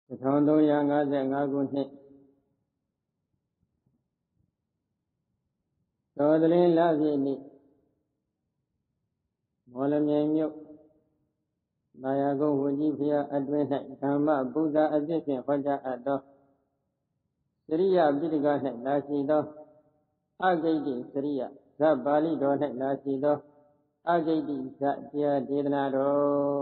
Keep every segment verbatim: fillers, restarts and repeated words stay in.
1355ခုနှစ်တော်သလင်းလပြည့်နေ့မော်လမြိုင်မြို့သာယာကုန်းဝကြီးဖျားအတွင်း၌ဓမ္မပူဇာအဖြစ်ဖြင့်ဟောကြားအပ်သောစရိယပိဋက၌လာရှိသောအဂိတ္တိစရိယဇတ်ပါဠိတော်၌လာရှိသောအဂိတ္တိဇတ်တရားဒေသနာတော်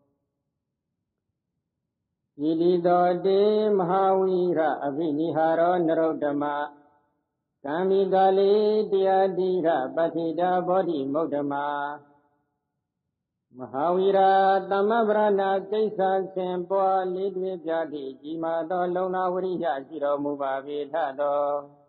ဤတိတောတေမဟာဝိရအဘိနိဟာရောနရုဒ္ဓမကံမိကာလေတရားတိရပဋ္ဌိတာဘောဓိမုဒ္ဓမမဟာဝိရာသမ္မဗရဏကိစ္စဆင်ပွားလေးတွေပြသည့်ကြီးမားသောလုံနာဝရိယရှိတော်မူပါပေထသော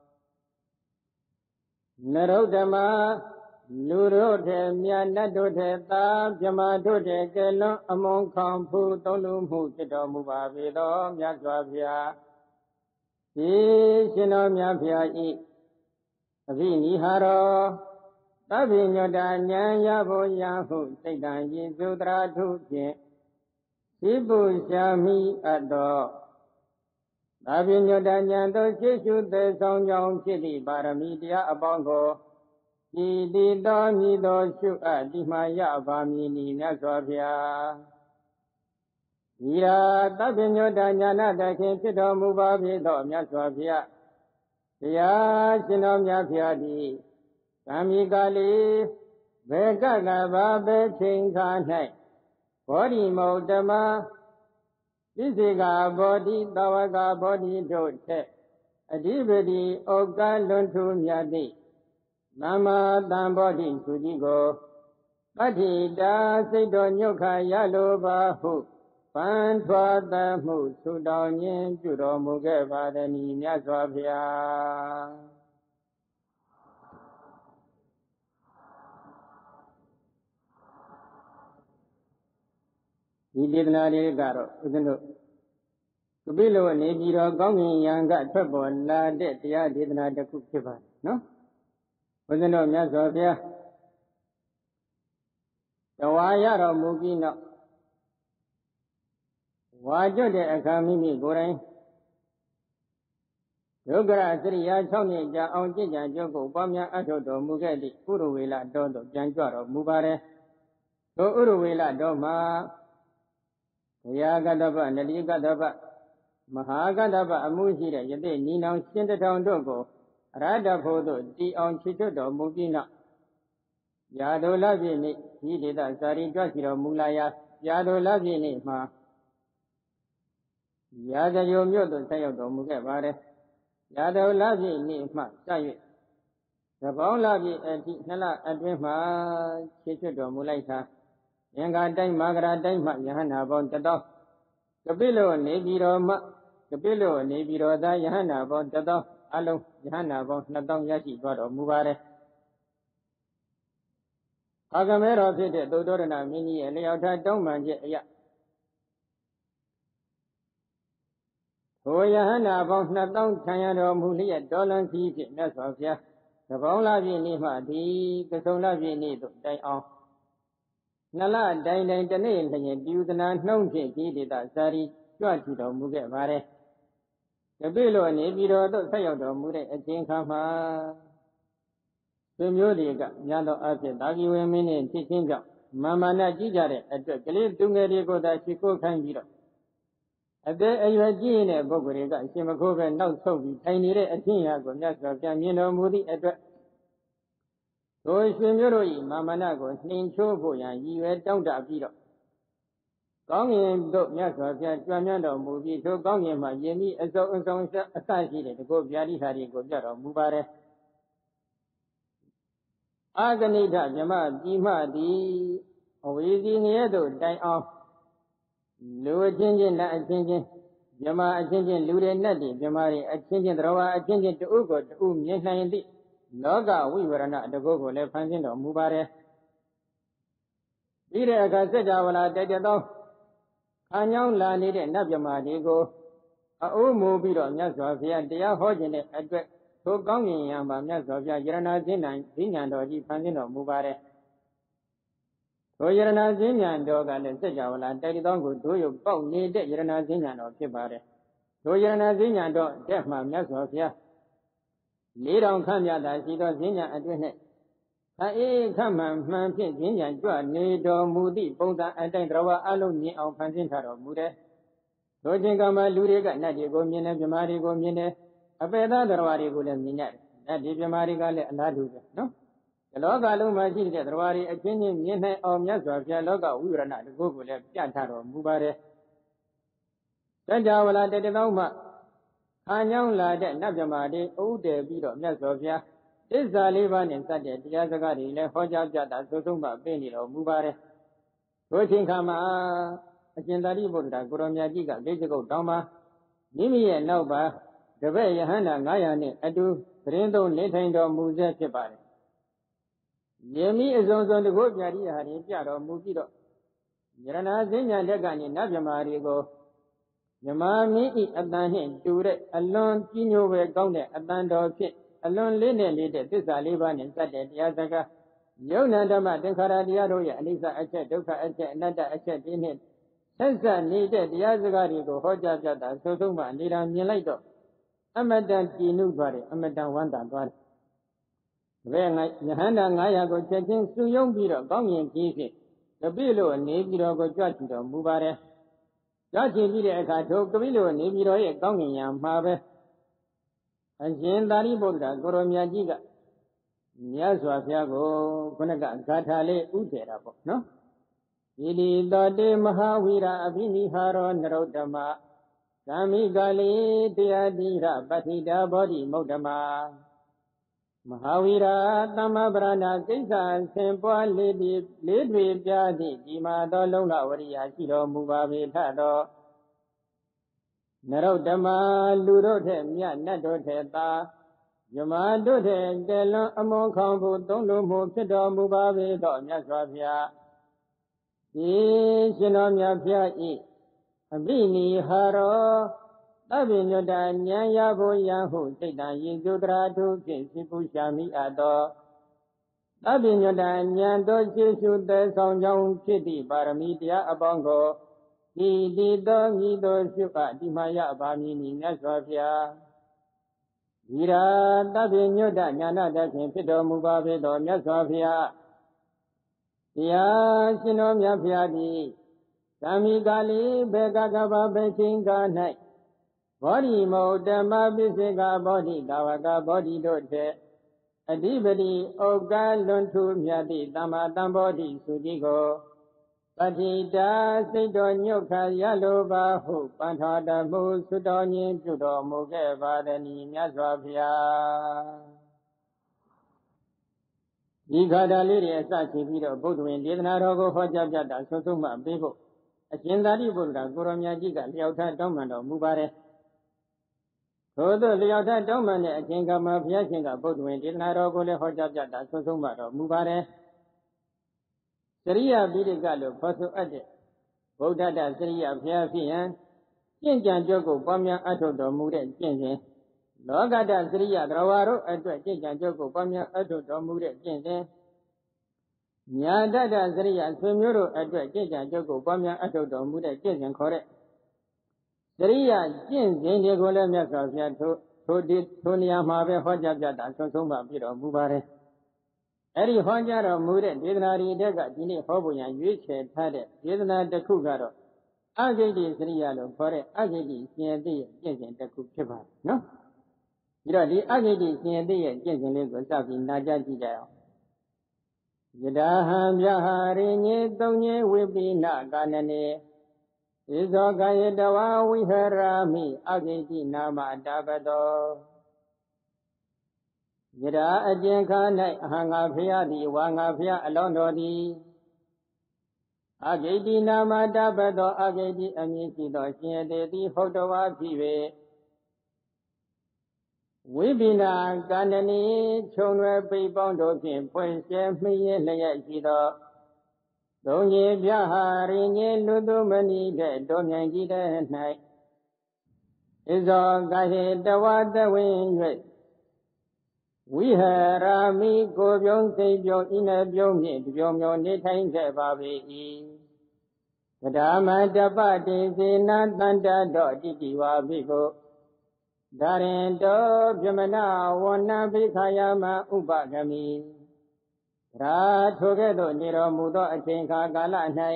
နရုဒ္ဓမလူတို့ထဲမြတ်နတ်တို့ထဲသာမြမတို့ထဲကဲလွန်အမွန်ခေါင်ဖူးသုံးလူမှုဖြစ်တော်မူပါပေသောမြတ်စွာဘုရားဒီရှင်တော်မြတ်ဖျားဤအဘိနိဟာရောသဗ္ဗညုတဉာဏ်ရဖို့ရဟုစိတ်တံယေသုတရာထုဖြင့်ရှိပုရှာမိအပ်သောသဗ္ဗညုတဉာဏ်သို့ရှိရှုသေဆောင်ကြောင်းဖြစ်သည့်ပါရမီတရားအပေါင်းကိုဤတိတော်မြည်သောရှုအပ်ဒီမှရပါမည်နီမြတ်စွာဘုရားဤရာသဗ္ဗညုတဉာဏတခင်ဖြစ်တော်မူပါပေသောမြတ်စွာဘုရားတရားရှင်တော်မြတ်ဖျားသည်ကံမိကာလေဘေကကဘာဘေချိန်ခါ၌ဘောဓိမုဒ္ဓမဣစေကဘောဓိတဝကဘောဓိတို့ထက်အဓိပတိဩကလွန်ထူမြတ်သည့်သမ္မာတံဘောဓိသူကြီးကိုပဋ္ဌိတာစိတ်တော်ညုတ်ခါရလိုပါဟုပန်းထွားသမှုဆုတောင်းခြင်းပြုတော်မူခဲ့ပါသည်မြတ်စွာဘုရားဒီဒေသနာလေးကတော့ဦးဇင်းတို့ကပိလဝနေပြည်တော်ကောင်းကင်ယံကထွက်ပေါ်လာတဲ့တရားဒေသနာတစ်ခုဖြစ်ပါတယ်နော်ဦးဇင်းတို့မြတ်စွာဘုရားတဝါရတော်မူပြီးနောက်ဝါကျွတ်တဲ့အခါမိမိကိုယ်တိုင်ဒုက္ခရစရိယာ၆နှစ်ကြာအောင်ကြည်ကြံကြုတ်ကိုပွားများအထောက်တော်မူခဲ့သည့်ဥရဝေလတော်သို့ပြန်ကြွတော်မူပါတယ်ထိုဥရဝေလတော်မှာဘုရားကတ္တပနတိကတ္တပမဟာကတ္တပအမှုရှိတဲ့ယသိနီနောင်ရှင်တထောင်တို့ကိုအရဟတဖို့သို့တည်အောင်ချီထွတ်တော်မူပြီးနောက်ယာဒုလပြည့်နေ့ဤဒေသစာရီကြွရှိတော်မူလာရာယာဒုလပြည့်နေ့မှာရာဇဂိုမြို့သို့ဆက်ရောက်တော်မူခဲ့ပါတယ်ရာဒုလပြည့်နေ့မှစ၍သဘောင်းလပြည့်အထိနှစ်လအတွင်းမှာချီထွတ်တော်မူလိုက်တာအင်္ဂါတိုင်းမာဂရာတိုင်းမှယဟန္တာပေါင်းတသောကပိလောနေပြည်တော်မှကပိလောနေပြည်တော်သားယဟန္တာပေါင်းတသောအလုံးယဟန္တာပေါင်းနှစ်သောင်းရရှိသွားတော်မူပါတယ်အာဂမေတော်ဖြစ်တဲ့သုတ္တရဏမင်းကြီးရဲ့လျောက်ထားတောင်းပန်ချက်အရထိုယဟန္တာပေါင်းနှစ်သောင်းခံရတော်မူလျက်တော်လန်စီဖြင့်မြတ်စွာဘုရားသဘောင်းလပြည့်နေ့မှဒီကဆုံလပြည့်နေ့သို့တိုင်အောင်နှစ်လတိုင်တိုင်တနေ့လျင်ပြုသနာနှုံးဖြင့်ဒီဒေသစာရီကြွထူတော်မူခဲ့ပါတယ်။ကပိလောနေပြည်တော်သို့ဆက်ရောက်တော်မူတဲ့အချိန်ခါမှာသူမျိုးတွေကများသောအားဖြင့်တာဂီဝေမင်းနှင့်ဖြစ်ချင်းကြောင့်မာမာနကြီးကြတဲ့အတွက်ကလေးသူငယ်တွေကိုသာရှိခိုးခိုင်းပြီးတော့အသက်အရွယ်ကြီးတဲ့ပုဂ္ဂိုလ်တွေကအရှင်မခိုးပဲနောက်ဆုတ်ပြီးထိုင်နေတဲ့အချင်းရာကိုမြတ်စွာဘုရားမြင်တော်မူသည့်အတွက်ထိုရှင်မျိုးတို့၏မာမနကိုနှင်ချိုးဖို့ရန်ရည်ရွယ်တောင်းတပြီးတော့ကောင်းကင်တို့မြတ်စွာဘုရားကြွမြတ်တော်မူပြီးထိုကောင်းကင်မှာယင်ပြီးအစုံအစုံအစရှိတဲ့တကုတ်ဗျာတိဟာတွေကိုပြတော်မူပါတယ်အာဂဏိထမြမပြည်မှသည်အဝေစီငရဲသို့တိုင်အောင်လူအချင်းချင်းလက်အချင်းချင်းမြမအချင်းချင်းလူတွေနဲ့တည်းမြမတွေအချင်းချင်းတော်ဝါအချင်းချင်းတူကိုတူမြင်နိုင်သည့်လောကဝိဝရဏတကုတ်ကိုလည်းဖန်ဆင်းတော်မူပါတယ်ပြီးတဲ့အခါစัจ java လာတိုက်တဲ့သောခံကြောင်းလာနေတဲ့နတ်မြမာတွေကိုအအိုးမူပြီးတော့မြတ်စွာဘုရားတရားဟောခြင်းတဲ့အတွက်ထိုကောင်းကင်ယံမှာမြတ်စွာဘုရားယရဏစင်းနိုင်ဈဉ္ဉံတော်ကြီးဖန်ဆင်းတော်မူပါတယ်ထိုယရဏစဉ္ညာတော်ကလည်းစัจ java လာတိုက်တော်ကိုတို့ရုပ်ပေါက်နေတဲ့ယရဏစဉ္ညာတော်ဖြစ်ပါတယ်ထိုယရဏစဉ္ညာတော်တက်မှမြတ်စွာဘုရားလေးတော်ခန့်မြတ်သာရှိသောစဉ္ညာအတွင်း၌သာအေးခမှန်မှန်ဖြင့်စဉ္ညာကြွနေတော်မူသည့်ပုံစံအတိုင်းတော်ဝါအလုံးမြင်အောင်ဖန်ဆင်းထားတော်မူတယ်ထိုချိန်ကမှလူတွေကနတ်တွေကိုမြင်တယ်မြမာတွေကိုမြင်တယ်အပေသားတော်ဝါတွေကိုလည်းမြင်ရတယ်နတ်ဒီမြမာတွေကလည်းအလားတူပဲနော်ဒီလောကလုံးမှာရှိတဲ့တော်ဝါတွေအချင်းချင်းမြင်နိုင်အောင်မြတ်စွာဘုရားလောကဝိရဏတကုကိုလည်းပြထားတော်မူပါတယ်စัจ java လာတတသောမှခါညောင်းလာတဲ့နတ်မြမာတွေဥဒဲပြီးတော့မြတ်စွာဘုရားသစ္စာလေးပါးနဲ့စတဲ့တရားစကားတွေလည်းဟောကြားပြတာသုဆုံးမှပေးနေတော်မူပါတယ်ထိုအချိန်ခါမှာအရှင်သာရိပုတ္တရာကိုရောမြတ်ကြီးကလေးစကုတ်တောင်းပါမိမိရဲ့နောက်ပါတပည့်ယဟန္တာငါးရာနဲ့အတူသတင်းသုံးနေထိုင်တော်မူစေဖြစ်ပါတယ်ယမိအစုံစုံတကုပြရိယာတွေပြတော်မူပြီးတော့ယရဏစဉ္ညာတက်ကနေနတ်မြမာတွေကိုမြမာမင်းဤအတန်နှင့်တူတဲ့အလွန်ကြီးညိုပဲကောင်းတဲ့အတန်တော်ဖြင့်အလွန်လေးနဲ့လေးတဲ့သစ္စာလေးပါးနဲ့စတဲ့တရားစကားယုံနာဓမ္မသင်္ခါရတရားတို့ရဲ့အနိစ္စအချက်ဒုက္ခအချက်အနတ္တအချက်ဒီနှင့်ဆက်ဆက်နေတဲ့တရားစကားတွေကိုဟောကြားပြတာသုဆုံးမှနေတာမြင်လိုက်တော့အမတန်ကြည်နုသွားတယ်အမတန်ဝမ်းသာသွားတယ်ဘယ်ငါယဟန္တာငါးရာကိုချက်ချင်းစုယုံပြီးတော့ကောင်းရင်ကြီးဖြင့်တပိလို့နေပြီးတော့ကိုကြွချီတော်မူပါတယ်ကြွချီပြီးတဲ့အခါထိုကပိလို့နေပြီးတော့ရဲ့ကောင်းကင်ယံမှာပဲအရှင်သာရိပုတ္တရာကိုရောမြတ်ကြီးကမြတ်စွာဘုရားကိုခုနကဂါထာလေးဥတည်တာပေါ့နော်ဣတိတောတေမဟာဝိရအဘိနိဟာရောနရုဒ္ဓမဂာမိကလေတရားတိရပဋ္ဌိတာဘောဓိမုဒ္ဓမမဟာဝိရသမ္မပရဏကိစ္စဆင်ပွားလေးဒီလေးတွေပြားသည့်ဒီမှာသောလုံလဝရိယရှိတော်မူပါပေထသောနရုဒ္ဓမလူတို့ထက်မြတ်နတ်တို့ထက်သာယမတို့ထက်တလွန်အမွန်ခေါင်ဖို့သုံးလို့မှုဖြစ်တော်မူပါပေသောမြတ်စွာဘုရားဤရှင်တော်မြတ်ဖျားဤအဘိနိဟာရောသဗ္ဗညုတ္တဉာဏ်ရဖို့ယံဟုစိတ်တံယေစုတရာထုဖြင့်စိပုရှာမိအပ်သောသဗ္ဗညုတ္တဉာဏ်တို့ကျေစုသက်ဆောင်ကြောင်းဖြစ်သည့်ပါရမီတရားအပေါင်းကိုဒီဒီသောမိသောရှုအပ်ဒီမယပါမည်မြတ်စွာဘုရားဤရာသဗ္ဗညုတ္တဉာဏတဖြင့်ဖြစ်တော်မူပါပေသောမြတ်စွာဘုရားတရားရှင်တော်မြတ်ဖျားသည်သံမိကာလီဘေကကပဘေချင်းကာ၌ဘောဓိမௌဓမ္မပိစိကဘောဓိတာဝကဘောဓိတို့ထက်အဓိပတိဩကလွန်ထူမြတ်သည့်သမ္မာတံဘောဓိစုတိကိုပဋ္ဌိတာစိတ်တော်ညုတ်ခါရလိုပါဟုပန်ထာတမှုသုတော်ညင်ပြုတော်မူခဲ့ပါသည်မြတ်စွာဘုရားဒီခါတာလေးတွေအစရှိပြီးတော့ဘုဒ္ဓဝင်ဒေသနာတော်ကိုဟောကြားပြတာဆုံးဆုံးမှပေးဖို့အရှင်သာရိပုတ္တရာကိုရောမြတ်ကြီးကလျှောက်ထားတောင်းပန်တော်မူပါတယ်ထို့သောလျှောက်ထားတောင်းပန်တဲ့အချိန်ကမှဘုရားရှင်ကဘုဒ္ဓဝင်ဒေသနာတော်ကိုလည်းဟောကြားပြတာဆုံးဆုံးမှတော်မူပါတယ်စရိယပိဋကလို့ခေါ်ဆိုအပ်တဲ့ဗုဒ္ဓတစရိယဘုရားဖြစ်ရန်ကျင့်ကြံကြုတ်ကိုပွားများအထောက်တော်မူတဲ့ကျင့်စဉ်လောကတစရိယသရဝါတို့အတွက်ကျင့်ကြံကြုတ်ကိုပွားများအထောက်တော်မူတဲ့ကျင့်စဉ်ညာတတစရိယဆွေမျိုးတို့အတွက်ကျင့်ကြံကြုတ်ကိုပွားများအထောက်တော်မူတဲ့ကျင့်စဉ်ခေါ်တဲ့စရိယကျင့်စဉ်တွေကိုလည်းမြတ်စွာဘုရားထိုထိုဒီထိုနေရာမှာပဲဟောကြားပြတာဆုံးဆုံးမှပြတော်မူပါတယ်အဲ့ဒီဟောကြားတော်မူတဲ့ဒေသနာရီတက်ကဒီနေ့ဟောဖို့ရန်ရွေးချယ်ထားတဲ့ဒေသနာတစ်ခုကတော့အဂိတ္တိစရိယလို့ခေါ်တဲ့အဂိတ္တိရှင်ရတိရဲ့ကျင့်စဉ်တစ်ခုဖြစ်ပါတယ်နော်ပြီးတော့ဒီအဂိတ္တိရှင်ရတိရဲ့ကျင့်စဉ်လေးကိုစပြီးနာကြားကြည့်ကြအောင်ယဒဟံဗျာဟာရိညေသုံးညေဝိပိနကာနနေဣဇောကာယတဝဝိဟရာမိအဂိတ္တိနာမတာပတောယဒအကျဉ်ခါ၌အဟံငါဖျားသည်ဝါငါဖျားအလောင်းတော်သည်အဂိတ္တိနာမတာပတောအဂိတ္တိအမည်ရှိသောရှင်ရတေသည်ဟုတ်တော်ဝါဖြစ်၍ဝိပိနာကာနနီခြုံရွယ်ပိပေါင်းတို့ဖြင့်ဖွင့်ရှဲမှီးရလျက်ရှိသောသုံးကြီးပြဟာရိညေလူသူမဏိတဲ့တောမြိုင်ကြီးတဲ့၌ဣဇောကာဟေတဝတဝင်း၍ဝိဟရာမိကိုပြုံးစိတ်ပြုံးဤနဲ့ပြုံးဖြင့်ပြုံးပြုံးနေထိုင်ခဲ့ပါပေ၏ကဒါမတပတိစေနာတန္တတော်တိတိဝါဘိကိုဒါရင်တော်ပြမနာဝဏဘိခာယမဥပဂမိရာထိုကဲ့သို့နေတော်မူသောအချိန်ခါကာလ၌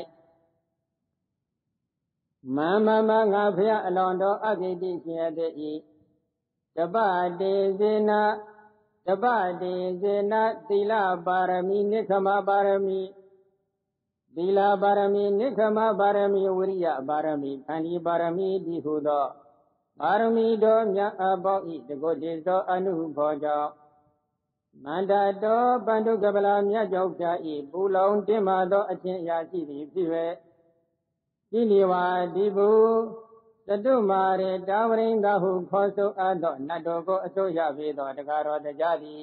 မမမငါဖျားအလွန်တော်အဂိတိရှင်ရသည်ဤတပတိစေနာတပတိစေနာသီလပါရမီနိခမပါရမီသီလပါရမီနိခမပါရမီဝိရိယပါရမီခန္တီပါရမီဒီဟုသောပါရမီတော်မြတ်အပေါင်းဤတကုတေသောအနုဘောကြောင့်မန္တတော်ပန္တုကပလာမြတ်ကြောင့်ဖြာဤပူလောင်တင်းမာသောအခြင်းအရာရှိသည်ဖြစ်၍ဤနိဝါဒီဘူတတုမာရေတာဝရိန်သာဟုခေါ်ဆိုအပ်သောနတ်တော်ကိုအစိုးရပေသောတကားတော်တရားသည်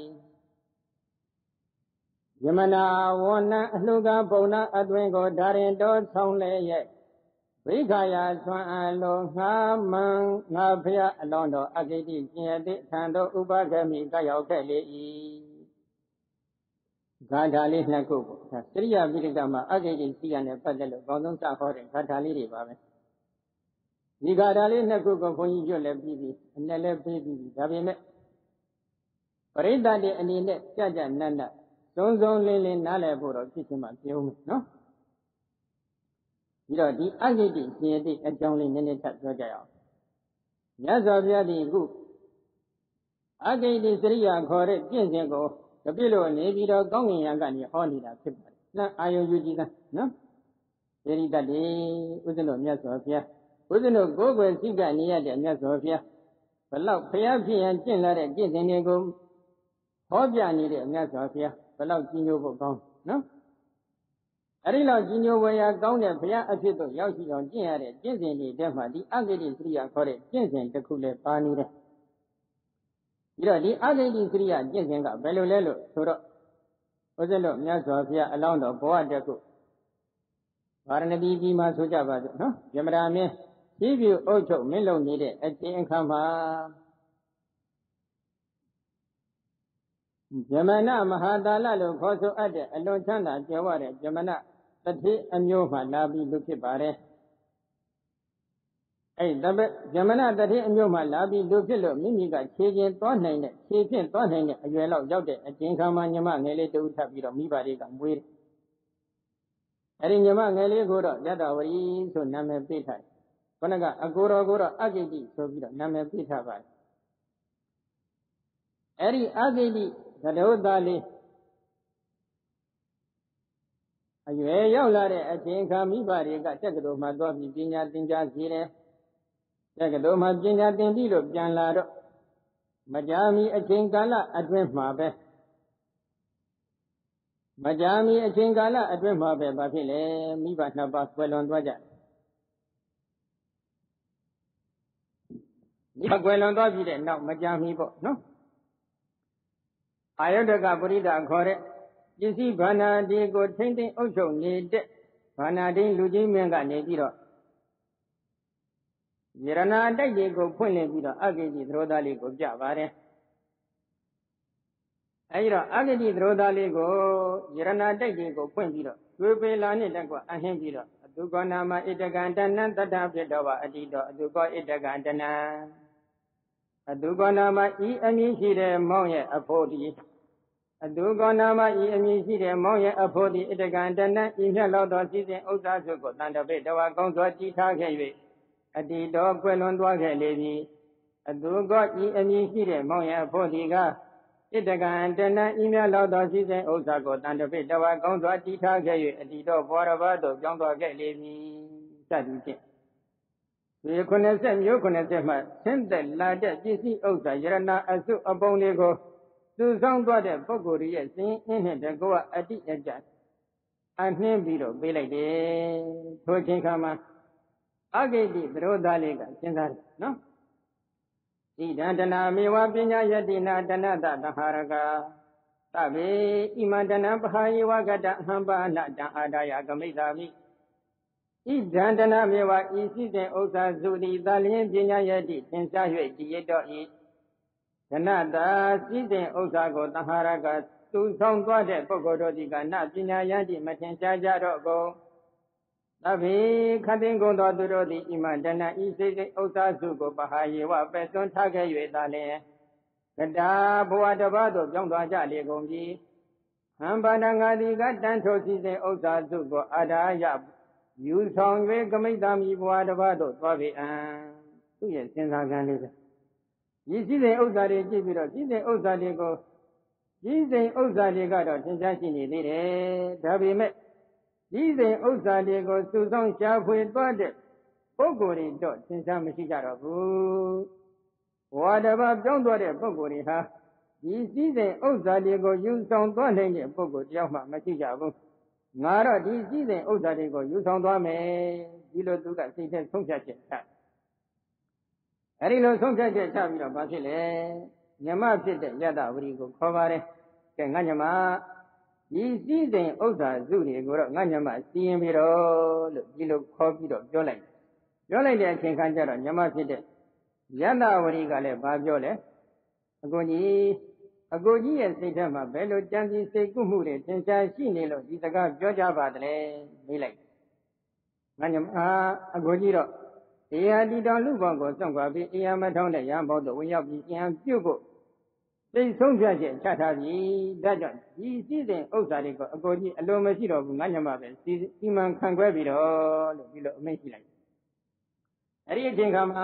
ယမနာဝဏအလှကပုံနာအသွင်ကိုဒါရင်တော်ဆောင်လဲရဲ့ဝိခာယဆွမ်းအလိုငါမံငါဖျားအလွန်တော်အဂိတိရှင်ရသည့်ထံတော်ဥပဂမိကရောက်ခဲ့လေ၏ဂါထာလေးနှစ်ခုပေါ့ဒါစရိယပိဋကမှာအဂိတိစီရနဲ့ပတ်သက်လို့အကောင်းဆုံးစဟောတဲ့ဂါထာလေးတွေပါပဲဒီဂါထာလေးနှစ်ခုကိုဘုန်းကြီးကျွတ်လည်းပြီးပြီအနဲ့လည်းပြီးပြီဒါပေမဲ့ပရိသတ်တွေအနေနဲ့ကြကြနတ်နတ်စုံစုံလင်းလင်းနားလည်ဖို့တော့ဖြစ်ချင်းမှပြောမယ်နော်ပြီးတော့ဒီအဂိတိရှင်ရသည့်အကြောင်းလေးနည်းနည်းထပ်ပြောကြရအောင်မြတ်စွာဘုရားဒီခုအဂိတိစရိယခေါ်တဲ့ပြင့်စဉ်ကိုတပြည့်လို့နေပြီးတော့ကောင်းကင်ယံကနေဟောနေတာဖြစ်ပါတယ်။နာအာယုယူကြည်သားနော်။ပရိသတ်တွေဥစ္စလို့မြတ်စွာဘုရားဥစ္စလို့ကိုယ်ွယ်စိတ်ကနေရတဲ့မြတ်စွာဘုရားဘလောက်ဘုရားဖြစ်ရင်ကျင့်လာတဲ့ပြည့်စဉ်တွေကိုဟောပြနေတဲ့မြတ်စွာဘုရားဘလောက်ကြီးညိုဖို့ကောင်းနော်။အဲဒီလောက်ကြီးညိုဝေရာကောင်းတဲ့ဘုရားအဖြစ်သို့ရောက်ရှိအောင်ကျင့်ရတဲ့ကျင့်စဉ်တွေထဲမှာဒီအဂိတိစရိယခေါ်တဲ့ကျင့်စဉ်တစ်ခုလည်းပါနေတယ်။ပြီးတော့ဒီအဂိတိစရိယကျင့်စဉ်ကဘယ်လိုလဲလို့ဆိုတော့ဥစ္စလို့မြတ်စွာဘုရားအလောင်းတော်ဘဝတက်ကိုဗာရဏသီကြီးမှာဆိုကြပါစို့နော်ယမရာမင်းကြီးပြူအုပ်ချုပ်မင်းလုံနေတဲ့အချိန်အခါမှာယမနမဟာတာလလို့ခေါ်ဆိုအပ်တဲ့အလွန်ချမ်းသာကြွယ်ဝတဲ့ယမနတတိအမျိုးမှလာပြီးလူဖြစ်ပါတယ်အဲ့တပည့်ယမနတတိအမျိုးမှလာပြီးလူဖြစ်လို့မိမိကခြေချင်းသွားနိုင်တဲ့ခြေဖြင့်သွားနိုင်တဲ့အရွယ်လောက်ရောက်တဲ့အချိန်ခါမှာညမငယ်လေးတူထပ်ပြီးတော့မိဘတွေကမွေးတယ်အဲ့ဒီညမငယ်လေးကိုတော့ယတဝရီဆိုနာမည်ပေးထားတယ်ခုနကအကိုတော်ကိုတော့အဂိတိဆိုပြီးတော့နာမည်ပေးထားပါတယ်အဲ့ဒီအဂိတိသဒုသားလေးအရွယ်ရောက်လာတဲ့အချိန်ခါမိဘတွေကတက္ကသိုလ်မှာသွားပြီးပညာသင်ကြားစီတယ်တက္ကသိုလ်မှာပညာသင်ပြီးလို့ပြန်လာတော့မကြာမီအချိန်ကာလအတွင်းမှာပဲမကြာမီအချိန်ကာလအတွင်းမှာပဲဘာဖြစ်လဲမိဘနှစ်ပါးဆွဲလွန်သွားကြတယ်ဒီကွယ်လွန်သွားပြီတဲ့နောက်မကြာမီပေါ့နော်အာယုဒ္ဒကပရိဒခေါ်တဲ့ပစ္စည်းဘာနာဒီကိုထိမ့်သိမ့်အုပ်ချုပ်နေတဲ့ဘာနာတိလူကြီးမင်းကနေပြီးတော့ယရနာတိုက်တွေကိုဖွင့်လှစ်ပြီးတော့အဂိတိသရောသားလေးကိုပြပါတယ်အဲဒီတော့အဂတိသရောသားလေးကိုယရနာတိုက်တွေကိုဖွင့်ပြီးတော့ကျွေးပေလာနဲ့တက်ကွာအဟင်းပြီးတော့အတုကောနာမဣတကံတဏံတတ္တဖြစ်တော်ပါအတိတော်အတုကောဣတကံတဏံအတုကောနာမဤအမည်ရှိတဲ့မောင်ရဲ့အဖို့ဒီအတုကောနာမဤအမည်ရှိတဲ့မောင်ရဲ့အဖို့ဒီဣတကံတဏံဤမြတ်လောက်သောစီစဉ်ဥစ္စာစုကိုတန်တပိတော်ကောင်းစွာတည်ထားခဲ့၍အတိတော်ကွယ်လွန်သွားခဲ့လေပြီအတုကောဤအမည်ရှိတဲ့မောင်ရဲ့အဖို့ဒီကဣတကံတဏံဤမြတ်လောက်သောစီစဉ်ဥစ္စာကိုတန်တပိတော်ကောင်းစွာတည်ထားခဲ့၍အတိတော်ဘောရဘာသို့ပြောင်းသွားခဲ့လေပြီစသည်ဖြင့်ဒီခုနှစ်ဆက်မျိုးခုနှစ်ဆက်မှဆင်းသက်လာတဲ့ပစ္စည်းဥစ္စာယရနာအစုအပုံတွေကိုသူဆောင်သွားတဲ့ပုဂ္ဂိုလ်ရဲ့စဉ်အင်းနဲ့တကောအတိအကျအနှင်းပြီးတော့ပေးလိုက်တယ်ထိုချိန်ခါမှာအဂိတိသရောသားလေးကစဉ်းစားတယ်နော်ဣဒံတနာမေဝပညာယတိနာတဏတသဟာရကသဗ္ဗေဣမန္တနံပဟာယေဝကတအဟံပါဏတံအာဒါယကမိတာမိဣဒံတနာမေဝဤရှိတဲ့ဥစ္စာစုတိသာလျင်ပညာယတိသင်္ရှား၍တည်ရတော့ဤခဏတာစည်းစိမ်ဥစ္စာကိုသဟာရကသူဆောင်သွားတဲ့ပုဂ္ဂိုလ်တို့ဒီကနပညာယန္တိမထင်ရှားကြတော့ကုန်သဗ္ဗေခတ်သိင်ကုန်သောသူတို့သည်ဣမတဏဤစိတ်စိတ်ဥစ္စာစုကိုပဟာယေဝပဲ့စွန်းထားခဲ့၍သာလျှင်ကတာဘဝတစ်ပါးသို့ပြောင်းသွားကြလေကုန်ပြီဟံပါဏငါတိကတန်ထိုစည်းစိမ်ဥစ္စာစုကိုအာဒါယယူဆောင်၍ကမိတ္တမီဘဝတစ်ပါးသို့သွားပြီအံသူရဲ့စဉ်းစားကံလေးပဲဒီစည်းစိမ်ဥစ္စာတွေကြည့်ပြီးတော့စည်းစိမ်ဥစ္စာတွေကိုစည်းစိမ်ဥစ္စာတွေကတော့သင်္ချာရှိနေသေးတယ်ဒါပေမဲ့စည်းစိမ်ဥစ္စာတွေကိုစုဆောင်ရှာဖွေသွားတဲ့ပုဂ္ဂိုလ်တွေတော့သင်္ချာမရှိကြတော့ဘူးဘဝတစ်ပါးပြောင်းသွားတဲ့ပုဂ္ဂိုလ်တွေဟာဒီစည်းစိမ်ဥစ္စာတွေကိုယူဆောင်သွားနိုင်တဲ့ပုဂ္ဂိုလ်တယောက်မှမရှိကြဘူးငါတော့ဒီစည်းစိမ်ဥစ္စာတွေကိုယူဆောင်သွားမယ်ဒီလိုသူကစိတ်ထဲဆုံးဖြတ်ချက်ချအဲဒီလိုဆုံးဖြတ်ချက်ချပြီးတော့ဘာဖြစ်လဲညမဖြစ်တဲ့ယတဝရီကိုခေါ်ပါတယ်ကဲငါညမဒီစည်းစိမ်ဥစ္စာစုတွေကိုတော့ငါညမစီရင်ပြီးတော့လို့ဒီလိုခေါ်ပြီးတော့ပြောလိုက်ပြောလိုက်တဲ့အချိန်ခါကျတော့ညမဖြစ်တဲ့ယတဝရီကလည်းဘာပြောလဲအကိုကြီးအကိုကြီးရဲ့စိတ်ထဲမှာဘယ်လိုကြံစည်စိတ်ကူးမှုတွေသင်္ချာရှိနေလို့ဒီစကားပြောကြပါသလဲမေးလိုက်ငါညမအကိုကြီးတော့အေယတိတော်လူပေါင်းကိုစွန့်ခွာပြီးအေယမထောင်းတဲ့ရဟန်းဘောတို့ဝင်ရောက်ပြီးအံပြုတ်ဖို့စိတ်ဆုံးဖြတ်ချက်ချထားပြီဒါကြောင့်ဒီစည်းစိမ်ဥစ္စာတွေကိုအကိုကြီးအလိုမရှိတော့ဘူးငါညမပဲစီမံခန့်ခွဲပြီးတော့လို့ဒီလိုအမိန့်ရှိလိုက်အဲ့ဒီအချိန်ခါမှာ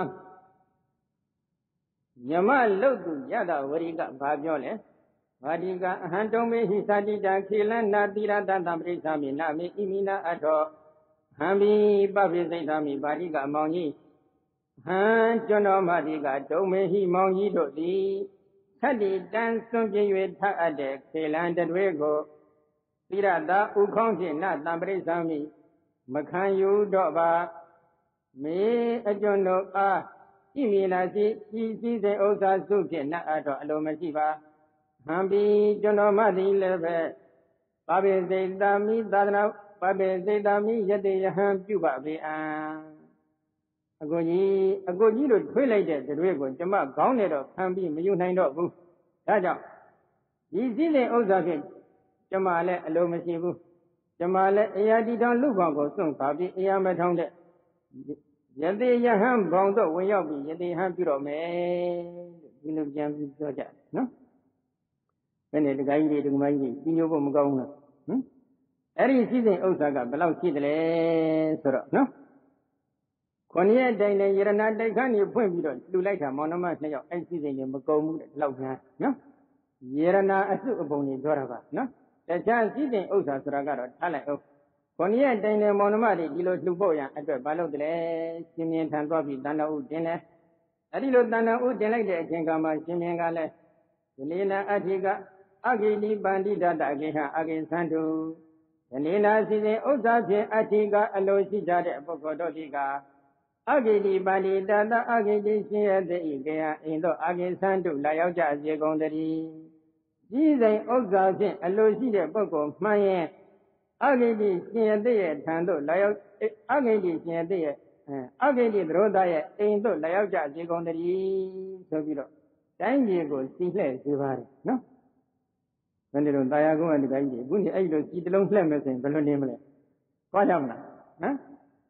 ညမလုတ်သူယတဝရိကဘာပြောလဲဘာတိကအဟံတုံမေဟိသတိတာခေလနာတိရတတံပရိစ္ဆာမိနာမေဣမိနာအထောဟံဘိပပိစိတ်သာမိဘာတိကအမောင်ကြီးဟံကျွန်တော်မတိကတုံမေဟိမောင်ကြီးတို့သည်သတ္တိတံစွန့်ပြည့်၍ထအပ်တဲ့ခေလံတတွေကိုတိရတာဥခေါင်းဖြင့်နတံပရိစ္ဆာမိမခံယူတော့ပါမေအကျွန်တို့အားဣမိနာစီဤစည်းစိမ်ဥစ္စာစုဖြင့်နတ်အတော်အလိုမရှိပါဟံဘိကျွန်တော်မသည်လည်းပဲပပိစိတ်သာမိသာသနာပပိစိတ်သာမိယတိယဟံပြုပါပေအံအကိုကြီးအကိုကြီးတို့ထွေးလိုက်တဲ့တွေကိုကျမခေါင်းနဲ့တော့ခံပြီးမယူနိုင်တော့ဘူးဒါကြောင့်ဒီစည်းစိမ်ဥစ္စာဖြင့်ကျမလည်းအလိုမရှိဘူးကျမလည်းအရာတိထောင်လူပေါင်းကိုစွန့်ခါပြီးအရာမထောင်တဲ့ယတိယဟံဘောင်တော့ဝင်ရောက်ပြီးယတိဟံပြုတော့မယ်ဒီလိုပြန်ပြီးပြောကြတယ်နော်ဘယ်နဲ့တခါကြီးတွေဒကမကြီးတွေကြီးညိုဖို့မကောင်းဘူးလားဟမ်အဲ့ဒီစည်းစိမ်ဥစ္စာကဘယ်လောက်ရှိတယ်လဲဆိုတော့နော်ခொနည်းတိုင်နဲ့ယရဏတိုက်ခန်းကြီးဖွင့်ပြီးတော့လှူလိုက်တာမောင်နှမနှစ်ယောက်အဲ့စည်းစိမ်တွေမကုန်ဘူးတဲ့ဒီလောက်များနော်ယရဏအစုအပုံတွေပြောတာပါနော်တခြားစည်းစိမ်ဥစ္စာဆိုတာကတော့ထားလိုက်အောင်ခொနည်းတိုင်နဲ့မောင်နှမတွေဒီလိုလှူဖို့ရန်အတွက်ဘာလုပ်တယ်လဲရှင်မြင်းထံသွားပြီးတဏ္ဍဥတင်တယ်အဲ့ဒီလိုတဏ္ဍဥတင်လိုက်တဲ့အချိန်ကမှရှင်မြင်းကလည်းဒီနေ့နာအဋ္ဌိကအဂိတိပန္တိဒတအဂိဟအဂိသန္တုဒီနေ့နာစီစဉ်ဥစ္စာဖြင့်အဋ္ဌိကအလိုရှိကြတဲ့ပုဂ္ဂိုလ်တို့ဒီကအဂိတိပန္တိဒတအဂိတိရှင်ရတဲ့ဤကေယအိမ်တို့အဂိသန္တုလာရောက်ကြစေကုန်တည်းကြီးစိမ်ဥစ္စာဖြင့်အလိုရှိတဲ့ပုဂ္ဂိုလ်မှန်ရင်အဂိတိရှင်ရတဲ့ရဲ့ထံသို့လာရောက်အဂိတိရှင်ရတဲ့ရဲ့အဂိတိသရောသားရဲ့အိမ်သို့လာရောက်ကြစေကုန်တည်းဆိုပြီးတော့တိုင်းပြည်ကိုစီလှဲ့စေပါတယ်နော်ဘယ်လိုတာယာကုန်းကဒီတိုင်းကြီးအခုနေအဲ့လိုစီတလုံးလှဲ့မယ်ဆိုရင်ဘယ်လိုနေမလဲသွားကြမလားဟမ်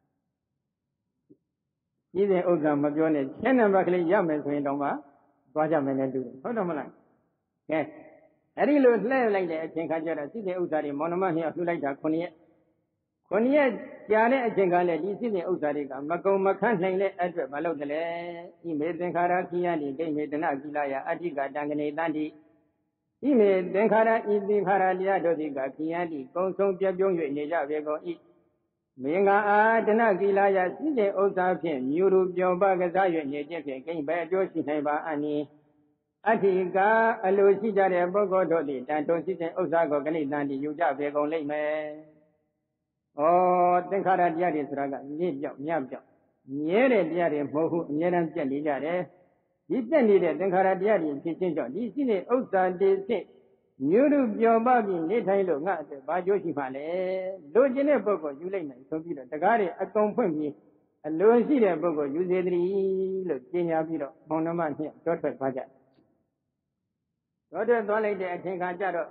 ကြီးတဲ့ဥစ္စာမပြောနဲ့ချင်းနံပါတ်ကလေးရမယ်ဆိုရင်တော့မှသွားကြမယ်နဲ့တူတယ်ဟုတ်တော့မလားကဲအဲ့ဒီလိုလှဲ့လိုက်တဲ့အချိန်ခါကျတော့စီတဲ့ဥစ္စာတွေမောင်နှမနှစ်ယောက်လှူလိုက်တာခုနှစ်ရက်ခုနှစ်ရက်ကြာတဲ့အချိန်ကလည်းဒီစီတဲ့ဥစ္စာတွေကမကုံမခန့်နိုင်တဲ့အတွက်မလုပ်တယ်လေဤမေသင်္ခါရခိယတိဒိဋ္ဌိတနာကိလယအဋ္ဌိကတံကနေတန်တိဤမေသင်္ခါရဤသင်္ခါရတရားတို့သည်ကခိယတိကုံဆုံးပြပြုံး၍နေကြပေကုန်၏မင်္ဂအာတနာကိလယစီတဲ့ဥစ္စာဖြင့်မြူရူပြောပကစား၍နေခြင်းဖြင့်ကိမ့်ပဲအကျိုးရှိနိုင်ပါအနိအဋ္ဌိကအလိုရှိကြတဲ့ပုဂ္ဂိုလ်တို့သည်တန်တုံစီတဲ့ဥစ္စာကိုကလိတန်တိယူကြပေကုန်လိမ့်မယ်။ဩသင်္ခါရတရားတွေဆိုတာကညစ်ပြောက်ညံ့ပြောက်မြဲတဲ့တရားတွေမဟုတ်ဘူးအမြဲတမ်းပြတ်နေကြတယ်။ဒီပြတ်နေတဲ့သင်္ခါရတရားတွေဖြစ်ခြင်းကြောင့်ဒီရှိတဲ့ဥစ္စာတွေဖြင့်မြို့လူပြောပပြီးနေထိုင်လို့ငါအတွက်ဘာကျိုးရှိမှလဲ။လိုချင်တဲ့ပုဂ္ဂိုလ်ယူလိုက်နိုင်ဆိုပြီးတော့တကားတွေအကုန်ဖွင့်ပြီးအလိုရှိတဲ့ပုဂ္ဂိုလ်ယူစေတည်းလို့ကြေညာပြီးတော့မောင်နှမနှစ်တော်ထွက်သွားကြတော်တဲ့သွားလိုက်တဲ့အချိန်ခါကျတော့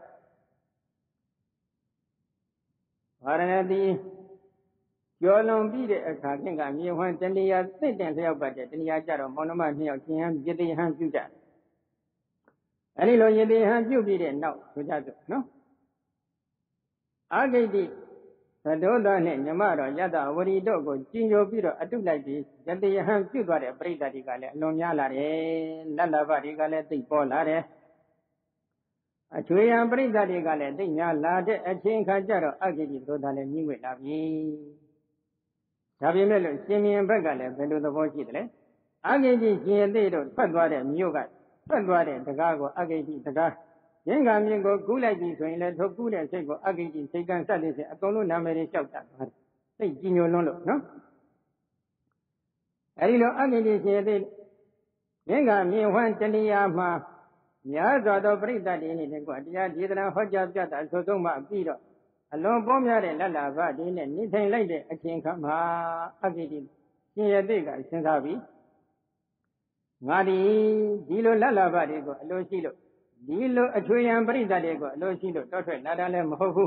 ဗာရဏသီကျော်လွန်ပြီးတဲ့အခါခင်ကမြေဝမ်းတဏှာသိတဲ့လျောက်ပတ်တဲ့တဏှာကြတော့မောင်နှမနှစ်ယောက်ရှင်ဟန်ယတိဟန်ပြုကြတယ်အဲဒီလိုယတိဟန်ပြုပြီးတဲ့နောက်ဆိုကြစို့နော်အာဂိတိသဒ္ဓောသနဲ့ညမတော်ယတဝရီတို့ကိုကြည်ညိုပြီးတော့အတုလိုက်ပြီးယတိဟန်ပြုသွားတဲ့ပရိသတ်တွေကလည်းအလွန်များလာတယ်လတ်လဘတွေကလည်းသိပေါ်လာတယ်အချွေရန်ပရိသတ်တွေကလည်းသိညာလာတဲ့အချိန်ခါကျတော့အာဂိတိသဒ္ဓောသလည်းမြင့်ွယ်လာပြီဒါပေမဲ့လို့ရှင်မြင်းဘက်ကလည်းဘယ်လိုသဘောရှိသလဲအာဂိတိရှင်ရသေးတို့ထွက်သွားတဲ့မြို့ကထွက်သွားတဲ့တကားကိုအာဂိတိတကားရင်းကမြင့်ကိုကူးလိုက်ပြီဆိုရင်လည်းထုတ်ကူးတဲ့စိတ်ကိုအာဂိတိစိတ်ကံစတဲ့စိတ်အကုန်လုံးနာမည်တွေလျှောက်တာပါတယ်စိတ်ကြည်ညိုလွန်းလို့နော်အဲဒီလိုအာဂိတိရှင်ရသေးရင်းကမြင့်ဝမ်းတဏှာမှာများစွာသောပရိသတ်တွေနဲ့တကွတရားဒေသနာဟောကြားပြတာဆိုဆုံးမှပြီးတော့အလွန်ပေါများတဲ့လတ်လာဘတွေနဲ့နေထိုင်လိုက်တဲ့အချိန်ခါမှာအာဂိတိရှင်ရသေးကစဉ်းစားပြီးငါဒီဒီလိုလတ်လာဘတွေကိုအလိုရှိလို့ဒီလိုအချွေရန်ပရိသတ်တွေကိုအလိုရှိလို့တောထွက်လာတာလည်းမဟုတ်ဘူး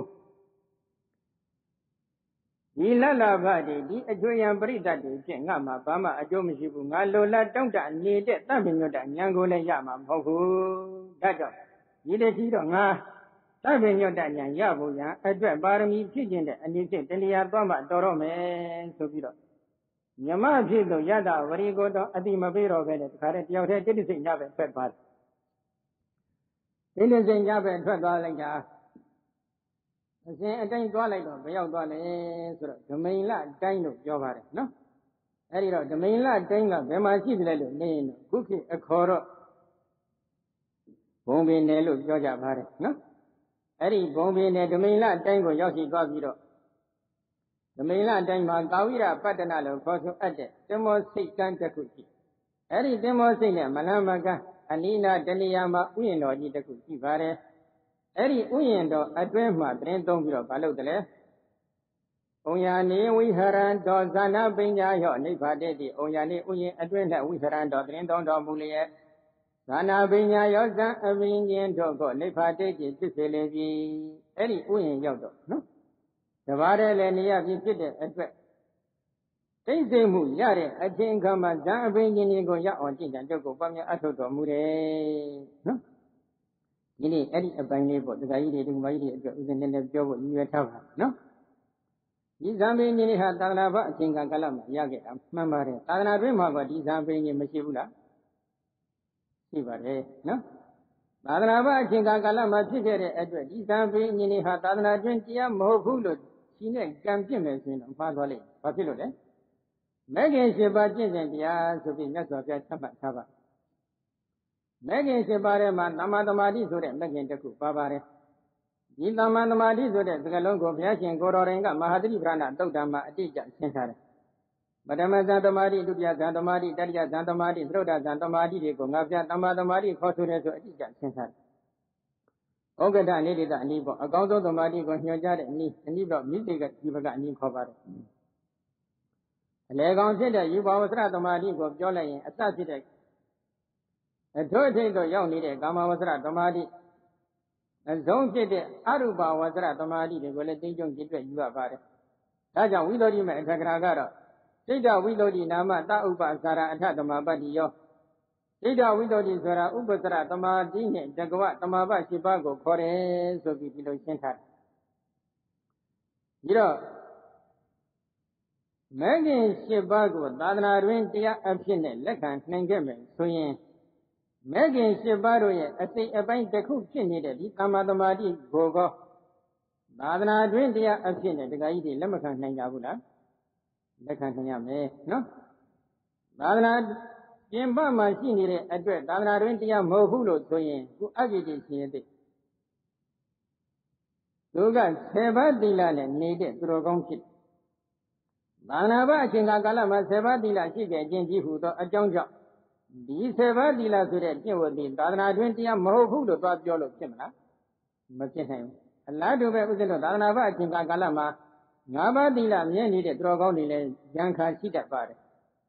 ဒီလတ်လာဘတွေဒီအချွေရန်ပရိသတ်တွေဖြင့်ငါမှဘာမှအကျိုးမရှိဘူးငါလိုလားတောင့်တနေတဲ့တပ္ပညုတဉာဏ်ကိုလည်းရမှာမဟုတ်ဘူးဒါကြောင့်ဒီတည်းတော့ငါတပ္ပညုတဉာဏ်ရဖို့ရန်အတွက်ပါရမီဖြစ်ခြင်းတဲ့အနေဖြင့်တရားသွားမှတော်တော့မယ်ဆိုပြီးတော့ညမဖြစ်သောယတဝရီကိုတော့အတိမပေးတော့ပဲနဲ့တခါတည်းတယောက်တည်းတိတိစိတ်ညပဲဖက်သွားတယ်တိတိစိတ်ညပဲထွက်သွားလိုက်တာအစဉ်အတိုင်းသွားလိုက်တော့ဘယ်ရောက်သွားလဲဆိုတော့ဓမိန်လတိုင်းလို့ပြောပါတယ်နော်အဲဒီတော့ဓမိန်လတိုင်းကဘယ်မှာရှိသလဲလို့နေရင်တော့ခုခေတ်အခေါ်တော့ဘုံပင်နယ်လို့ပြောကြပါတယ်နော်အဲဒီဘုံပင်နယ်ဓမိန်လတိုင်းကိုရောက်ရှိသွားပြီးတော့ဓမိန်လတိုင်းမှာကာဝိရပတ္တနာလို့ခေါ်ဆိုအပ်တဲ့သင်္ဘောစိတ်ကန်းတစ်ခုရှိအဲဒီသင်္ဘောစိတ်နဲ့မလန်းမကန်းအနိနာတဏှာမှာဥယျာဉ်တော်ကြီးတစ်ခုရှိပါတယ်အဲ့ဒီဥယျာဉ်တော်အတွင်းမှာသတင်းသုံးပြီးတော့မလုပ်တယ်လေ။ဩယာနေဝိဟရံတော်ဇာနာပညာရောနိဗ္ဗာတေတိဩယာနေဥယျာဉ်အတွင်း၌ဝိဟရံတော်သတင်းသုံးတော်မူလျက်ဇာနာပညာရောဇံအပင်ခြင်းတို့ကိုနိဗ္ဗာတေတိဖြစ်စေလေပြီ။အဲ့ဒီဥယျာဉ်ရောက်တော့နော်။တပါးတည်းလည်းနေရပြီဖြစ်တဲ့အတွက်သိသိမှုရတဲ့အချိန်ခါမှာဇံအပင်ခြင်းကိုရအောင်ကြည်ကြံတို့ကိုပတ်မြတ်အထုတ်တော်မူတယ်နော်။ဒီနေ့အဲ့ဒီအပိုင်းလေးပေါ့တရားကြီးတွေဒီမကြီးတွေအတွက်ဥစဉ်နဲ့လည်းပြောဖို့ရည်ရွယ်ထားပါနော်ဒီဇံပင်ကြီးဟာသာသနာ့ဘအချိန်ကာလမှာရခဲ့တာမှန်ပါတယ်သာသနာ့တွင်မှာကဒီဇံပင်ကြီးမရှိဘူးလားရှိပါတယ်နော်သာသနာ့ဘအချိန်ကာလမှာဖြစ်ခဲ့တဲ့အတွက်ဒီဇံပင်ကြီးဟာသာသနာ့တွင်တရားမဟုတ်ဘူးလို့ရှင်နဲ့ကံပြစ်မယ်ဆိုရင်တော့မှားသွားလိမ့်ဘာဖြစ်လို့လဲမဲ့ခင်ရှင်ပါကျင့်စဉ်တရားဆိုပြီးမြတ်စွာဘုရားသတ်မှတ်ထားပါမဲ့ခင်ရှင်ပါထဲမှာသမ္မာသမာဓိဆိုတဲ့မဲ့ခင်တစ်ခုပါပါတယ်ဒီသမ္မာသမာဓိဆိုတဲ့စကားလုံးကိုဘုရားရှင်ကိုတော်ရင်ကမဟာသတိပဋ္ဌာန်သုတ်တံမှာအတိအကျရှင်းထားတယ်ပထမဇန်သမာဓိဒုတိယဇန်သမာဓိတတိယဇန်သမာဓိသရုတ်တဇန်သမာဓိတွေကိုငါပြသမ္မာသမာဓိခေါ်ဆိုတယ်ဆိုအတိအကျရှင်းထားတယ်ဩဃတနိဒိတအနည်းပေါ့အကောင်းဆုံးသမာဓိကိုညွှန်ကြားတဲ့အနည်းအနည်းတော့မိသိကဒီဘကအနည်းခေါ်ပါတယ်အလေကောင်ဖြစ်တဲ့ယူပါဝဆရသမာဓိကိုပြောလိုက်ရင်အစဖြစ်တဲ့အထွတ်အထိပ်တော့ရောက်နေတဲ့ကာမဝဆရသမာဓိအဆုံးဖြစ်တဲ့အရူပဝဆရသမာဓိတွေကိုလည်းသိကြုံကြည့်တွေ့ယူရပါတယ်။ဒါကြောင့်ဝိသုဒ္ဓိမေအထက်ကရာကတော့စိတ်တဝိသုဒ္ဓိနာမတဥပ္ပဇာရအထသမပတ္တိယောစိတ်တဝိသုဒ္ဓိဆိုတာဥပ္ပစရသမာဓိနဲ့တကဝသမာပတ်ရှိပါးကိုခေါ်တယ်ဆိုပြီးဒီလိုရှင်းထားတယ်။ဒီတော့မဂ္ဂင်ရှိပါးကိုသာသနာတွင်တရားအဖြစ်နဲ့လက်ခံနိုင်ခဲ့မယ်ဆိုရင်မဂ္ဂင်ရှိပါးတို့ရဲ့အစိတ်အပိုင်းတစ်ခုဖြစ်နေတဲ့ဒီသမ္မာသမာဓိကိုကောသာသနာတွင်တရားအဖြစ်နဲ့တရားကြီးတွေလက်မခံနိုင်ကြဘူးလားလက်ခံနိုင်ရမယ်နော်သာသနာပြင်ပမှာရှိနေတဲ့အတွက်သာသနာတွင်တရားမဟုတ်ဘူးလို့ဆိုရင်ခုအဂ္ဂိတိရှင်ရတဲ့သူကဆယ်ပါးသီလနဲ့နေတဲ့သူတော်ကောင်းဖြစ်သာသနာ့ဘအချိန်ကာလမှာဆယ်ပါးသီလရှိခဲ့ခြင်းကြီးဟူသောအကြောင်းကြောင့်ဒီဆယ်ပါးသီလဆိုတဲ့ကျင့်ဝတ်ဒီသာသနာတွင်တရားမဟုတ်ဘူးလို့သွားပြောလို့ဖြစ်မလားမဖြစ်နိုင်ဘူးအလားတူပဲဥစဉ်တို့သာသနာ့ဘအချိန်ကာလမှာငါးပါးသီလမြဲနေတဲ့သူတော်ကောင်းတွေလည်းဉာဏ်ခါရှိတတ်ပါတယ်သ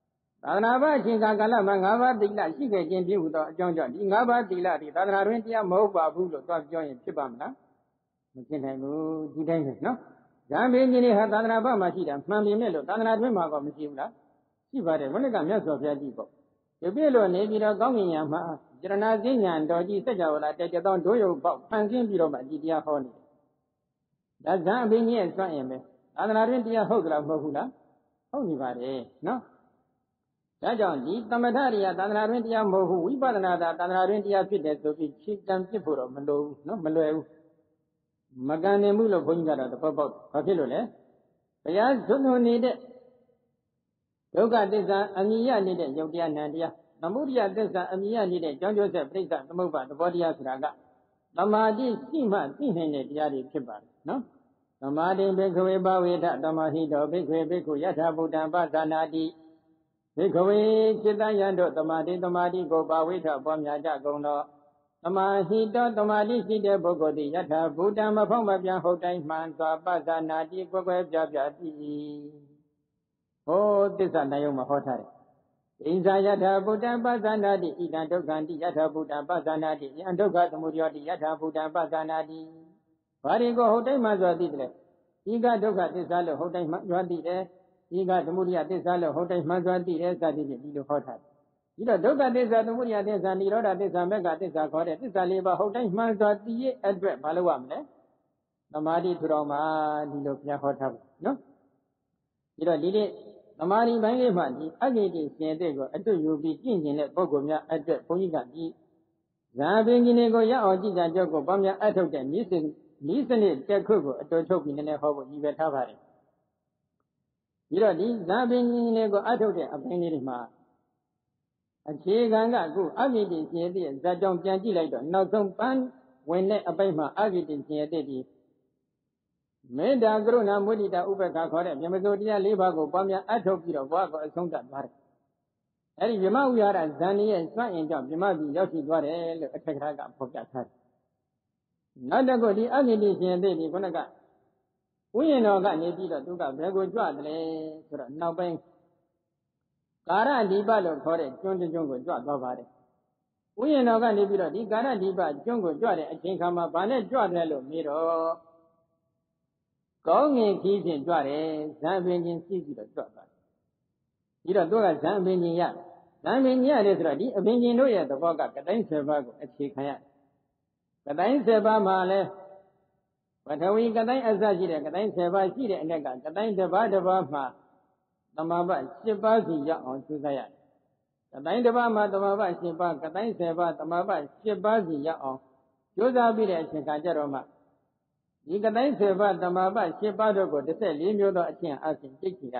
သာသနာ့ဘာအချိန်ကာလမှာငါးပါးသီလရှိခဲ့ခြင်းဖြစ်ဟူသောအကြောင်းကြောင့်ဒီငါးပါးသီလဒီသာသနာတွင်တရားမဟုတ်ပါဘူးလို့သွားပြောရင်ဖြစ်ပါမလားမဖြစ်နိုင်ဘူးဒီတိုင်းပဲနော်ဇံပင်ကြီးတွေဟာသာသနာ့ဘာမှာရှိတာမှန်ပြီမဲ့လို့သာသနာတွင်မှာကောမရှိဘူးလားရှိပါတယ်ဘုန်းကမြတ်စွာဘုရားကြည့်ပေါ့ဒီပြည့်လို့နေပြီးတော့ကောင်းကင်ညာမှာကျရဏစဉ္ညာတော်ကြီးစัจ java လာတဲ့ကြောင့်ဒုယုတ်ပေါက်ဖန်ဆင်းပြီးတော့မှဒီတရားဟောနေတယ်ဒါဇံအပင်ကြီးရဲ့စွန့်ရင်ပဲသာသနာတွင်တရားဟုတ်ကြလားမဟုတ်ဘူးလားဟုတ်နေပါတယ်နော်ဒါကြောင့်ဒီသမထရိယသာသနာတွင်တရားမဟုတ်ဘူးဝိပဿနာသာသာသနာတွင်တရားဖြစ်တယ်ဆိုပြီးခြေတံပြစ်ဖို့တော့မလိုဘူးနော်မလွယ်ဘူးမကန်နေမှုလို့ဘုန်းကြီးကတော့သဘောပေါက်ဘာဖြစ်လို့လဲဘုရားဇွတ်ညွန်နေတဲ့ဒုက္ခသစ္စာအမြင်ရနေတဲ့ယုတ်တရားနံတရားသမုဒိယသစ္စာအမြင်ရနေတဲ့ကြောင်းကျိုးဆက်ပြိဿသမုပ္ပါသဘောတရားဆိုတာကသမာဓိရှိမှသိနိုင်တဲ့တရားတွေဖြစ်ပါတယ်နော်သမာဓိဘိက္ခဝေဘဝေထသမာဟိတောဘိက္ခဝေဘိက္ခုယထာဘုဒ္ဓံပသနာတိဘိက္ခဝေจิตတယံတို့သမာဓိသမာဓိကိုဘာဝေထပွားများကြကုန်သောသမာဟိတောသမာဓိရှိတဲ့ပုဂ္ဂိုလ်သည်ယထာဘုဒ္ဓံမဖောက်မပြန်ဟုတ်တိုင်းမှန်စွာပသနာတိကွယ်ကွယ်ပြပြသိ၏ဟောသစ္စာတရားမှာဟောထားတယ်ဣဇာယထာဘုဒ္ဓံပသနာတိဣဒံဒုက္ခန္တိယထာဘုဒ္ဓံပသနာတိယံဒုက္ခသမုဒယောတိယထာဘုဒ္ဓံပသနာတိဘာရီကိုဟုတ်တိုင်းမှစွာသိတယ်ဤကဒုက္ခသစ္စာလို့ဟုတ်တိုင်းမှစွာသိတယ်ဤကသမုဒယသစ္စာလို့ဟုတ်တိုင်းမှစွာသိတယ်စသည်ဖြင့်ဒီလိုဟောထားတယ်ဒီတော့ဒုက္ခသစ္စာသမုဒယသစ္စာនិရောဓသစ္စာမေဃသစ္စာခေါ်တဲ့သစ္စာလေးပါးဟုတ်တိုင်းမှန်စွာသိရဲ့အတွက်မလုပ်ရမလဲသမာဓိထူတော်မှာဒီလိုဘုရားဟောထားပါနော်ဒီတော့ဒီနေ့သမာဓိပိုင်းလေးမှဒီအဂိတိရှင်တဲ့ကိုအတွေ့ယူပြီးကျင့်ကျင်တဲ့ပုဂ္ဂိုလ်များအတွက်ဘုန်းကြီးကဒီဇာပင်ကြီးတွေကိုရအောင်ကြည်ကြကြောက်ကိုပေါင်းများအထုတ်တဲ့ဤစဤစနစ်တက်ခုကိုအတော်ချုပ်ပြီးနည်းနည်းဟောဖို့ညီပဲထားပါတယ်ဒီတော့ဒီဇာပင်ကြီးတွေကိုအထုတ်တဲ့အပိုင်းလေးတွေမှာအခြေခံကအခုအဂိတိရှင်တဲ့ဇာကြောင့်ပြန်ကြည့်လိုက်တော့နောက်ဆုံးပန်းဝင်တဲ့အပိုင်းမှာအဂိတိရှင်တဲ့ဒီမေတ္တာကရုဏာမုဒိတာဥပ္ပခါခေါ်တဲ့မြမစိုးတရား၄ပါးကိုပွားများအထုတ်ပြီးတော့ဘဝကိုအဆုံးသတ်သွားတယ်။အဲဒီမြမဥရဒဇန်ရဲ့စွန့်ရင်ကြောင့်မြမပြည်ရောက်ရှိသွားတယ်လို့အထက်ကကဖော်ပြထားတယ်။နောက်တစ်ခုဒီအဂိတိရှင်သိဒီခုနကဝိညာဉ်တော်ကနေပြီးတော့သူကဘယ်ကိုကြွတယ်လဲဆိုတော့နောက်ပိုင်းကာရဒီပလို့ခေါ်တဲ့ကျွန်းကျွန်းကိုကြွသွားပါတယ်။ဝိညာဉ်တော်ကနေပြီးတော့ဒီကာရဒီပကျွန်းကိုကြွတဲ့အချိန်ခါမှာဘာနဲ့ကြွတယ်လို့မေးတော့ကောင်းငင်ခီးဖြင့်ကြွတယ်ဇံပင်ချင်းစီးပြီးတော့ကြွသွားတယ်ဒီတော့သူကဇံပင်ချင်းရဇံပင်ချင်းရတယ်ဆိုတော့ဒီအပင်ချင်းတို့ရဲ့သဘောကကတိုင်းဆယ်ပါးကိုအခြေခံရတယ်ကတိုင်းဆယ်ပါးမှာလဲပထဝီကတိုင်းအစရှိတဲ့ကတိုင်းဆယ်ပါးရှိတဲ့အ ਨੇ ကကတိုင်းတစ်ပါးတစ်ပါးမှာသမာဘရှစ်ပါးစီရအောင်ကျူးစားရတယ်ကတိုင်းတစ်ပါးမှာသမာဘရှစ်ပါးကတိုင်းဆယ်ပါးသမာဘရှစ်ပါးစီရအောင်ကျူးစားပြီးတဲ့အချိန်ခါကျတော့မှဒီကတိုင်းဆေပါတမာပရှစ်ပါးတို့ကိုတစ်ဆက်လေးမျိုးသောအချင်းအစဉ်ကြိတ်ချင်ရ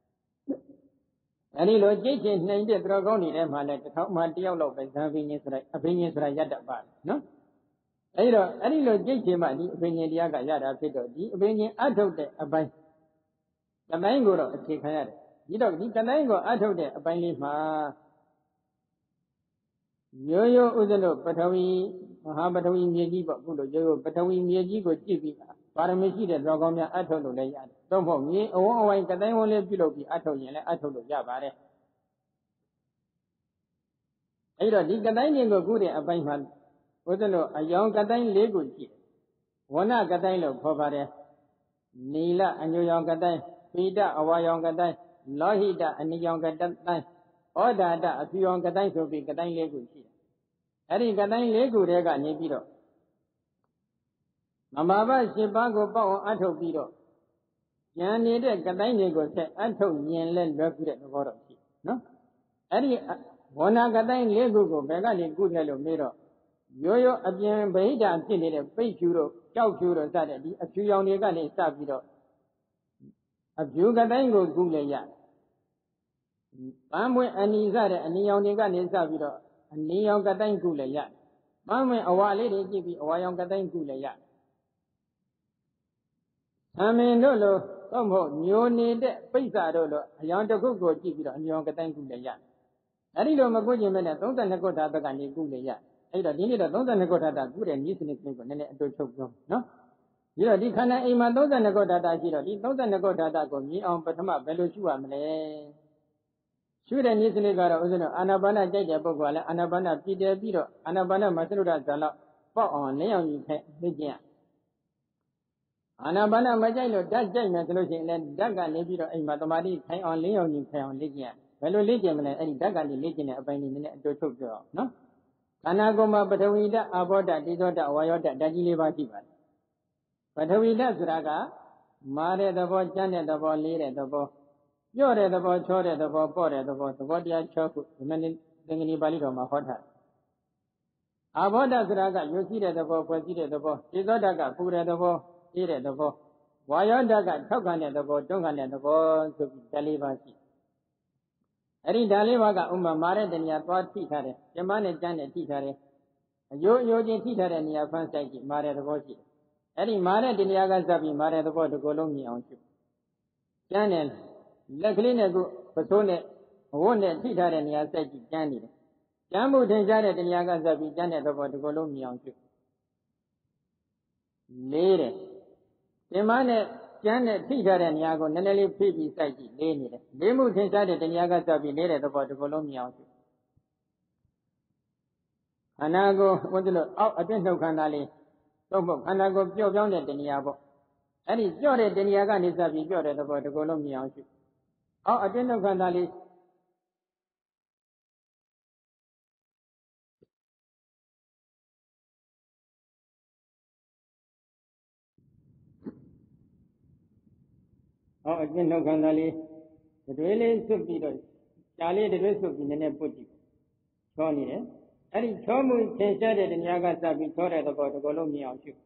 အဲဒီလိုကြိတ်ချင်နိုင်တဲ့တော်ကောင်းနေတဲ့မှာလဲတစ်ထောင်မှတယောက်လောက်ပဲဇာပင်ရှင်ဆိုတဲ့အပင်ရှင်ဆိုတာရတတ်ပါနော်အဲဒီတော့အဲဒီလိုကြိတ်ချင်မှဒီအပင်ရှင်တရားကရတာဖြစ်တော့ဒီအပင်ရှင်အထုတ်တဲ့အပိုင်းကတိုင်းကိုတော့အခြေခံရတယ်ဒီတော့ဒီကတိုင်းကိုအထုတ်တဲ့အပိုင်းလေးမှာရိုးရိုးဥစ္စလို့ပထဝီမဟာပထဝီမြေကြီးပေါ့အခုလိုရိုးရိုးပထဝီမြေကြီးကိုကြည့်ပြီးပါရမီရှိတဲ့တော်ကောင်းများအထုတ်လို့လည်းရတယ်။သို့မဟုတ်မြေအဝန်းအဝိုင်းကတိုင်းဝန်းလေးပြုလုပ်ပြီးအထုတ်ရင်လည်းအထုတ်လို့ရပါတယ်။အဲဒီတော့ဒီကတိုင်းတွေကိုခုတဲ့အပိုင်းမှာဥစ္စလို့အယောင်ကတိုင်း၄ခုရှိတယ်။ဝဏကတိုင်းလို့ခေါ်ပါတယ်။နီလအညူယောင်ကတိုင်းပိဋအဝါယောင်ကတိုင်းလောဟိတအနိယောင်ကတိုင်းဩဒါတအဖြူယောင်ကတိုင်းဆိုပြီးကတိုင်း၄ခုရှိတယ်။အဲဒီကတိုင်း၄ခုတည်းကနေပြီးတော့မမာဘရှစ်ပါးကိုပေါက်အောင်အထုတ်ပြီးတော့ဉာဏ်နေတဲ့ကတိုင်းတွေကိုဆက်အထုတ်ဉာဏ်လဲလွယ်ကူတဲ့သဘောတော့ရှိနော်အဲ့ဒီဝဏကတိုင်း၄ခုကိုဘယ်ကနေကုတယ်လို့မေးတော့ရိုးရိုးအပြင်ဗိဓာဖြစ်နေတဲ့ပိတ်ဖြူတို့ကြောက်ဖြူတို့စတဲ့ဒီအဖြူရောင်တွေကနေစပြီးတော့အဖြူကတိုင်းကိုကုလဲရတယ်ပန်းမွေအနီစတဲ့အနီရောင်တွေကနေစပြီးတော့အနီရောင်ကတိုင်းကုလဲရတယ်ပန်းမွေအဝါလေးတွေကြည့်ပြီးအဝါရောင်ကတိုင်းကုလဲရတယ်အမင်တို့လိုတော့မဟုတ်ညိုနေတဲ့ပိဿာတို့လိုအယောင်တစ်ခုကိုကြည့်ပြီးတော့အယောင်ကတိုင်းကုလည်းရတယ်။အဲဒီလိုမကုခြင်းမဲ့နဲ့သုံးဆယ်နှစ်ခုထာတကနေကုလည်းရတယ်။အဲဒီတော့ဒီနေ့တော့သုံးဆယ်နှစ်ခုထာတကုတဲ့နည်းစနစ်ကိုနည်းနည်းအတူချုပ်ပြောနော်။ပြီးတော့ဒီခန္ဓာအိမ်မှာသုံးဆယ်နှစ်ခုထာတရှိတော့ဒီသုံးဆယ်နှစ်ခုထာတကိုမြင်အောင်ပထမဘယ်လိုရှုရမလဲ။ရှုတဲ့နည်းစနစ်ကတော့ဥစဉ်တော့အာနာပါနကြိုက်တဲ့ပုဂ္ဂိုလ်ကလည်းအာနာပါနပြည်တယ်ပြီးတော့အာနာပါနမသရုဒ္ဒဇာလောက်ပေါက်အောင်လင်းအောင်ယူခဲ့သိကျင့်အာနာပါနမကြိုက်လို့ဓာတ်ကြိုက်မယ်ဆိုလို့ရှိရင်လည်းဓာတ်ကနေပြီးတော့အိမ်မှာတမာတိခိုင်အောင်လင်းအောင်ယူခိုင်အောင်လေ့ကျင့်ဘယ်လိုလေ့ကျင့်မလဲအဲ့ဒီဓာတ်ကနေလေ့ကျင့်တဲ့အပိုင်းလေးနည်းနည်းအတူထုတ်ပြောအောင်နော်ခန္ဓာကိုယ်မှာပထဝီဓာတ်အာဘောဓာတ်တေဇောဓာတ်ဝါယောဓာတ်ဓာတ်ကြီးလေးပါးရှိပါတယ်ပထဝီဓာတ်ဆိုတာကမာတဲ့သဘောကျန်းတဲ့သဘောလေးတဲ့သဘောပြော့တဲ့သဘောချောတဲ့သဘောပေါ့တဲ့သဘောသဘောတရားချောခုဒီမနေ့သင်္ကနီပါဠိတော်မှာဟောထားအာဘောဓဆိုတာကယုတ်ရှိတဲ့သဘောဖွဲ့စည်းတဲ့သဘောတေဇောဓာတ်ကပူတဲ့သဘောအေးတဲ့သဘောဝါယောဓာတ်ကထောက်ခံတဲ့သဘောတွန်းခံတဲ့သဘောဆိုပြီးဓာတ်လေးပါးရှိအဲ့ဒီဓာတ်လေးပါးကဥမာမာတဲ့တဏှာသွားထိထားတယ်ပြမနဲ့ကျန်းနဲ့ထိထားတယ်အယိုးအယိုးချင်းထိထားတဲ့နေရာဖန်ဆိုင်ကြည့်မာတဲ့သဘောရှိတယ်အဲ့ဒီမာတဲ့တဏှာကစပ်ပြီးမာတဲ့သဘောတစ်ခုလုံးမြင်အောင်ရှုကျန်းတယ်လက်ကလေးနဲ့ကိုပစိုးနဲ့အဝတ်နဲ့ထိထားတဲ့နေရာစိုက်ကြည့်ကျန်းနေတယ်ကျန်းမှုထင်ရှားတဲ့တဏှာကစပ်ပြီးကျန်းတဲ့သဘောတစ်ခုလုံးမြင်အောင်ရှုလေးတယ်ပြမနဲ့ကျန်းနဲ့ထိထားတဲ့နေရာကိုနည်းနည်းလေးဖိပြီးစိုက်ကြည့်လေးနေတယ်လေးမှုထင်ရှားတဲ့တဏှာကစပ်ပြီးလေးတဲ့သဘောတစ်ခုလုံးမြင်အောင်ရှုခန္ဓာကိုယ်ဘုန်းကြီးတို့အောက်အတွင်းနှုတ်ခန္ဓာလေးသုံးဖို့ခန္ဓာကိုယ်ပျော့ပြောင်းတဲ့တဏှာပေါ့အဲ့ဒီပျော့တဲ့တဏှာကနေစပ်ပြီးပျော့တဲ့သဘောတစ်ခုလုံးမြင်အောင်ရှုအောက်အတွင်းနှုတ်ခန္ဓာလေးအောက်အတွင်းနှုတ်ခန္ဓာလေးတွေလေးစွပ်ပြီးတော့ရှားလေးတွေစွပ်ပြီးနည်းနည်းပုတ်ကြည့်ချောနေတယ်အဲ့ဒီချောမှုသင်ရှားတဲ့တဏှာကစပ်ပြီးချောတဲ့သဘောတစ်ခုလုံးမြင်အောင်ရှု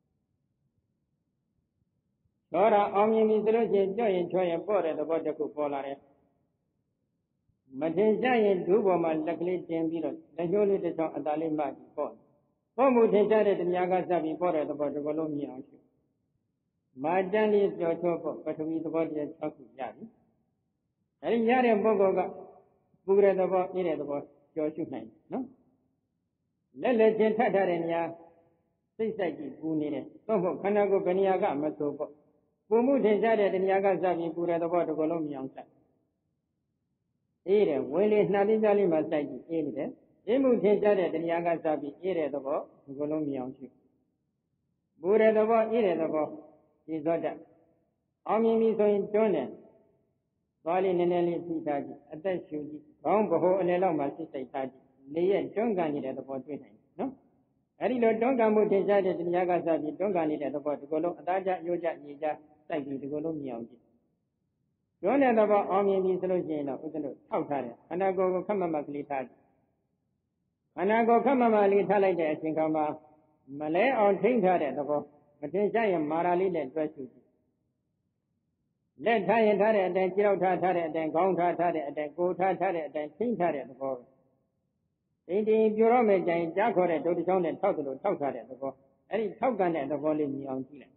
ချောတာအောင်မြင်ပြီဆိုလို့ရှိရင်ကြော့ရင်ချောရင်ပေါ့တဲ့သဘောတစ်ခုပေါ်လာတယ်မထင်ရှားရင်ဒုပေါ်မှာလက်ကလေးတင်ပြီးတော့လက်ညှိုးလေးတစ်ချောင်းအသာလေးမှကြည့်ပေါ့ပေါ့မှုထင်ရှားတဲ့တဏှာကစပ်ပြီးပေါ့တဲ့သဘောတစ်ခုလုံးမြင်အောင်ရှုမာတန်လေးကြောချောပေါ့ပထဝီသဘောတရား၆ခုရပြီအဲဒီရတဲ့ပုဂ္ဂိုလ်ကပူတဲ့သဘောအေးတဲ့သဘောကြောရှုနိုင်တယ်နော်လက်လက်ချင်းထပ်ထားတဲ့နေရာစိတ်ဆိုင်ကြည့်ပူနေတယ်သို့မဟုတ်ခန္ဓာကိုယ်ဘယ်နေရာကမဆိုပေါ့ပူမှုထင်ရှားတဲ့တဏှာကစပြီးပူတဲ့သဘောတစ်ခုလုံးမြင်အောင်စိုက်အေးတယ်ဝင်လေနှာလေးကြားလေးမှာစိုက်ကြည့်အေးနေတယ်အေးမှုထင်ရှားတဲ့တဏှာကစပြီးအေးတဲ့သဘောဒီခုလုံးမြင်အောင်ရှုပူတဲ့သဘောအေးတဲ့သဘောဒီသောတအောင်မြင်ပြီဆိုရင်တွန်းတယ်သွားလေးနည်းနည်းလေးထိထားကြည့်အသက်ရှူကြည့်ခေါင်းဗဟိုအလယ်လောက်မှာစိတ်စိတ်ထားကြည့်လေရဲ့တွန်းကန်နေတဲ့သဘောတွေ့နိုင်တယ်နော်အဲ့ဒီလိုတွန်းကန်မှုထင်ရှားတဲ့တရားကစပြီးတွန်းကန်နေတဲ့သဘောဒီကုလုံးအသားကြရိုးကြညီကြစိုက်ပြီးဒီကုလုံးမြင်အောင်ကြည့်တွန်းတဲ့သဘောအောင်မြင်ပြီဆိုလို့ရှိရင်တော့ဥစ္စလို့ထောက်ထားတယ်ခန္ဓာကိုယ်ကိုခက်မမကလေးထားကြည့်ခန္ဓာကိုယ်ခက်မမလေးထားလိုက်တဲ့အချိန်ခါမှာမလဲအောင်ထိန်းထားတဲ့သဘောမထင်ရှားရင်မာရာလေးနဲ့တွဲရှုကြည့်လက်ထားရင်ထားတဲ့အတိုင်းခြေထောက်ထားထားတဲ့အတိုင်းခေါင်းထားထားတဲ့အတိုင်းကိုယ်ထားထားတဲ့အတိုင်းထိန်းထားတဲ့သဘောပဲဒီဒီပြရောမယ်ကြရင်ကြားခေါ်တဲ့ဒုတိယချောင်းနဲ့ထောက်တယ်လို့ထောက်ထားတဲ့သဘောအဲ့ဒီထောက်ကန်တဲ့သဘောလေးမြင်အောင်ကြည့်လိုက်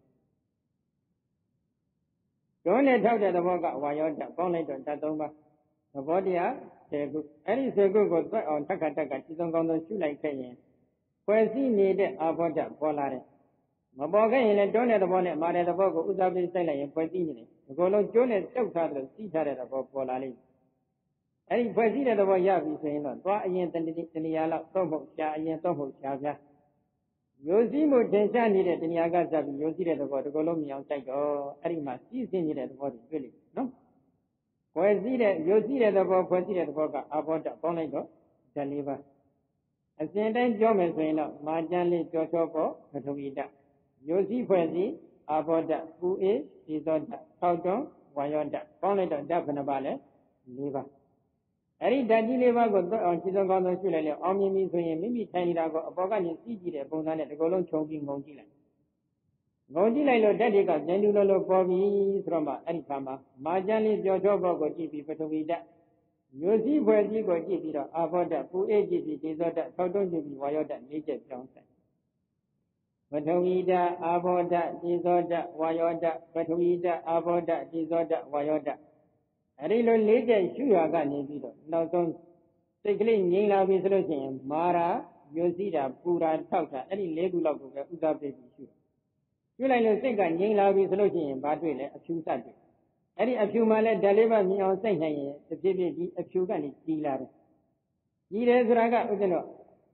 တွန်းနဲ့ထောက်တဲ့သဘောကဝါယောဓာတ်ပေါင်းလိုက်တော့ဓာတ်သုံးပါးသဘောတရားဆယ်ခုအဲ့ဒီဆယ်ခုကိုသွက်အောင်ထက်ခါတက်ခါရှင်းဆုံးကောင်းဆုံးရှုလိုက်ခဲ့ရင်ဖွဲ့စည်းနေတဲ့အာဘောဓာတ်ပေါ်လာတယ်မပေါ်ခဲ့ရင်လည်းတွန်းတဲ့သဘောနဲ့မာတဲ့သဘောကိုဥစ္စာပေးစိုက်လိုက်ရင်ဖွဲ့စည်းနေတယ်ဒီကုလုံးကျိုးနဲ့တောက်ထားတယ်စီးထားတဲ့သဘောပေါ်လာလိမ့်မယ်အဲ့ဒီဖွဲ့စည်းတဲ့သဘောရပြီဆိုရင်တော့သွားအရင်တဏှာလောက်သုံးဖို့ရှားအရင်သုံးဖို့ရှားပြားရိုးစည်းမှုထင်ရှားနေတဲ့တဏှာကစပြီးရိုးစည်းတဲ့သဘောဒီကုလုံးမြင်အောင်စိုက်တော့အဲ့ဒီမှာစီးစင်းနေတဲ့သဘောတွေတွေ့လိမ့်မယ်နော်ဖွဲ့စည်းတဲ့ရိုးစည်းတဲ့သဘောဖွဲ့စည်းတဲ့သဘောကအာဘောဓာတ်ပေါင်းလိုက်တော့ဓာတ်လေးပါအစဉ်တိုင်းပြောမယ်ဆိုရင်တော့မာကျန်လေးကြောချောပေါ်ပထဝီဓာတ်ရိုးစည်းဖွဲ့စည်းအာဘောဓာတ်ပူအေးဒီသောဓာတ်ထောက်တွန်းဝါယောဓာတ်ပေါင်းလိုက်တော့ဓာတ်ဘယ်နှပါလဲ၄ပါးအဲ့ဒီဓာတ်ကြီး၄ပါးကိုသွက်အောင်ခြေစုံကောင်းဆုံးရှုလိုက်လေအောင်မြင်ပြီဆိုရင်မိမိထိုင်နေတာကိုအပေါ်ကနေစီးကြည့်တဲ့ပုံစံနဲ့ဒီကုလုံးခြုံပြီးငုံကြည့်လိုက်ငုံကြည့်လိုက်လို့ဓာတ်တွေကပြန်တူလို့လို့ပေါ်ပြီဆိုတော့မှအဲ့ဒီခါမှာမာကျန်လေးကြောချောပေါ်ကိုကြည့်ပြီးပထဝီဓာတ်ရိုးစည်းဖွဲ့စည်းကိုကြည့်ပြီးတော့အာဘောဓာတ်ပူအေးကြည့်ပြီးဒီသောဓာတ်ထောက်တွန်းကြည့်ပြီးဝါယောဓာတ်၄ချက်ပြောင်းဆိုင်ပထဝီဓာတ်အာဘောဓာတ်ဒီသောဓာတ်ဝါယောဓာတ်ပထဝီဓာတ်အာဘောဓာတ်ဒီသောဓာတ်ဝါယောဓာတ်အဲဒီလို၄ချက်ရှုရကနေပြီးတော့နောက်ဆုံးစိတ်ကလေးငြိမ်လာပြီဆိုလို့ရှိရင်မာရာရိုးစည်းတာပူတာထောက်တာအဲ့ဒီ၄ခုလောက်ကိုပဲဥသာပေးပြီးရှုရှုလိုက်လို့စိတ်ကငြိမ်လာပြီဆိုလို့ရှိရင်ဘာတွေ့လဲအဖြူစတွေ့အဲ့ဒီအဖြူမှလည်းဓာတ်လေးပါမြင်အောင်စိုက်နိုင်ရင်တစ်ပြေးပြေးဒီအဖြူကနေကြီးလာတယ်ကြီးတယ်ဆိုတာကဥစ္စာတော့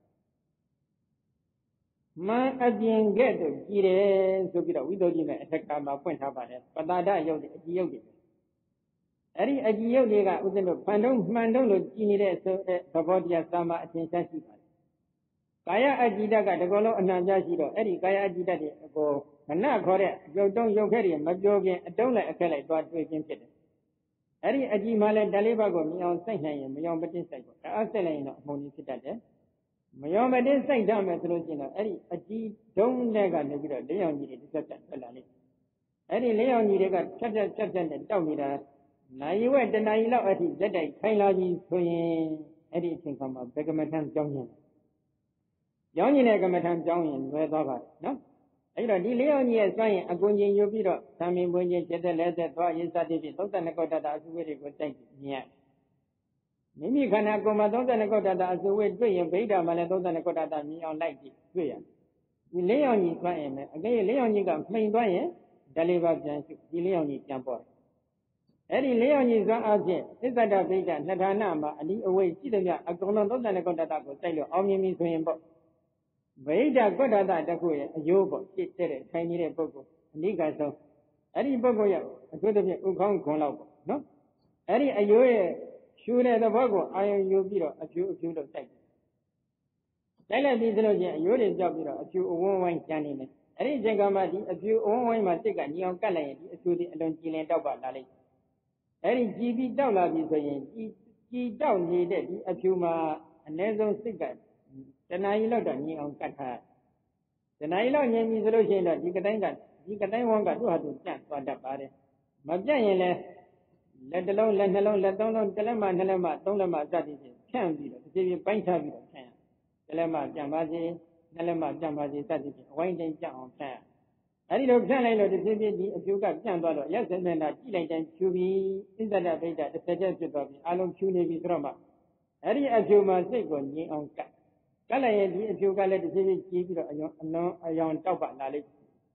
မန်အပြင်ကဲ့သို့ကြီးတယ်ဆိုပြီးတော့ဝိသုဒ္ဓိနဲ့အထက်ကမှာဖွင့်ထားပါတယ်ပတာဒရုပ်တွေအကြည့်ရုပ်တွေအဲ့ဒီအကြည့်ရုပ်တွေကဥစ္စာတော့ဖန်တုံးမှန်တုံးလို့ကြီးနေတဲ့ဆိုတဲ့သဘောတရားသာမအထင်ရှားရှိပါတယ်ကာယအကြည့်တတ်ကတကောလုံးအနှံပြရှိတော့အဲ့ဒီကာယအကြည့်တတ်တွေအကိုခဏခေါ်တဲ့ရုပ်တုံးရုပ်ခဲတွေမပြောခင်အတုံးလိုက်အခက်လိုက်သွားတွေ့ခြင်းဖြစ်တယ်အဲ့ဒီအကြည့်မှလည်းဓာတ်လေးပါးကိုမြင်အောင်စိုက်နိုင်ရင်မယောင်မတင်းစိုက်ပေါ့ဒါအဆက်လိုက်ရင်တော့အမှုန်ကြီးဖြစ်တတ်တယ်မယောင်မတင်းစိုက်ထားမယ်ဆိုလို့ရှိရင်တော့အဲ့ဒီအကြည့်တုံးတဲ့ကနေပြီးတော့လေးရောင်ကြီးတွေတစ်ဆက်ဆက်ထွက်လာလိမ့်အဲ့ဒီလေးရောင်ကြီးတွေကဖြတ်ဖြတ်ဖြတ်ဖြတ်နဲ့တောက်နေတာနိုင်ဝဲတနိုင်လောက်အထိလက်တိုက်ခိုင်းလာပြီဆိုရင်အဲ့ဒီအချိန်ခါမှာဘယ်ကမ္မထံကြောင်းရင်ကြောင်းရင်တဲ့ကမ္မထံကြောင်းရင်လွယ်သွားပါတယ်နော်အဲ့တော့ဒီလေးရောင်ကြီးရဲ့စွမ်းရင်အကုန်ချင်းယူပြီးတော့သံမင်ပွင့်ချင်းချက်တဲ့လဲတဲ့သွားရေးစသည်ဖြင့်သုံးသကောတ္တအစုဝေးတွေကိုစိုက်မြင်ရမိမိခန္ဓာကိုယ်မှာသုံးသကောတ္တအစုဝေးတွေ့ရင်ဗိဓာမှာလည်းသုံးသကောတ္တမြင်အောင်လိုက်ကြည့်တွေ့ရဒီလေးရောင်ကြီးစွမ်းရင်လည်းအကယ်၍လေးရောင်ကြီးကမှိန်သွားရင်ဓာတ်လေးပါပြန်ရှုဒီလေးရောင်ကြီးပြန်ပေါ်တယ်အဲ့ဒီလေးရောင်ကြီးစွမ်းအားဖြင့်သစ္ဆဒဗိဓာနှစ်ဌာနမှာအဒီအဝိရှိသမျှအကုန်လုံးသုံးသကောတ္တကိုစိုက်လို့အောင်မြင်ပြီဆိုရင်ပေါ့ဗိဓာကောတ္တတခုရဲ့အယိုးပေါ့ဖြစ်တဲ့ထိုင်နေတဲ့ပုဂ္ဂိုလ်အနိကဆုံးအဲ့ဒီပုဂ္ဂိုလ်ရဲ့အထူးသဖြင့်ဥခေါင်းခွန်လောက်ပေါ့နော်အဲ့ဒီအယိုးရဲ့ရှူတဲ့သဘောကိုအာရုံယူပြီးတော့အဖြူအဖြူလို့စိုက်တယ်တိုက်လိုက်ပြီးဆိုလို့ချင်းအယိုးတွေကြောက်ပြီးတော့အဖြူအဝန်းဝိုင်းကျန်နေတယ်အဲ့ဒီအချိန်ကမှဒီအဖြူအဝန်းဝိုင်းမှာစိတ်ကညီအောင်ကတ်လိုက်ရင်ဒီအဖြူတွေအလွန်ကြည်လင်တောက်ပါလာလိမ့်အဲ့ဒီကြည်ပြီးတောက်လာပြီဆိုရင်ကြည်ကြည်တောက်နေတဲ့ဒီအဖြူမှာအ ਨੇ ဆုံးစိတ်ကတဏှာကြီးလောက်တော့ညီအောင်ကတ်ထားတဏှာကြီးလောက်ညီပြီဆိုလို့ရှိရင်တော့ဒီကတိုင်းကဒီကတိုင်းဝန်းကသူ့ဟာသူပြန့်သွားတတ်ပါတယ်မပြန့်ရင်လည်းလက်တစ်လုံးလက်နှလုံးလက်သုံးလုံးတစ်လက်မှနှစ်လက်မှသုံးလက်မှစသည်ဖြင့်ဖြန့်ပြီးတော့ဒီပြေပိုင်းချပြီးတော့ဖြန့်ရတစ်လက်မှပြန့်ပါစေနှစ်လက်မှပြန့်ပါစေစသည်ဖြင့်အဝိုင်းတိုင်းပြန့်အောင်ဖြန့်ရအဲဒီလိုဖြန့်လိုက်လို့ဒီပြေဒီအဖြူကပြန့်သွားတော့ရက်စက်နေတာကြည့်လိုက်တိုင်းဖြူပြီးသစ္ဆဒဗိဒ္ဓတစ်ဆက်တည်းဖြစ်သွားပြီးအလုံးဖြူနေပြီဆိုတော့မှအဲဒီအဖြူမှာစိတ်ကိုငြိမ်အောင်ကတ်ကလည်းရင်ဒီအဖြူကလည်းတစ်ပြေးပြေးကြီးပြီးတော့အယောင်အလွန်အယောင်တောက်ပါလာလိမ့်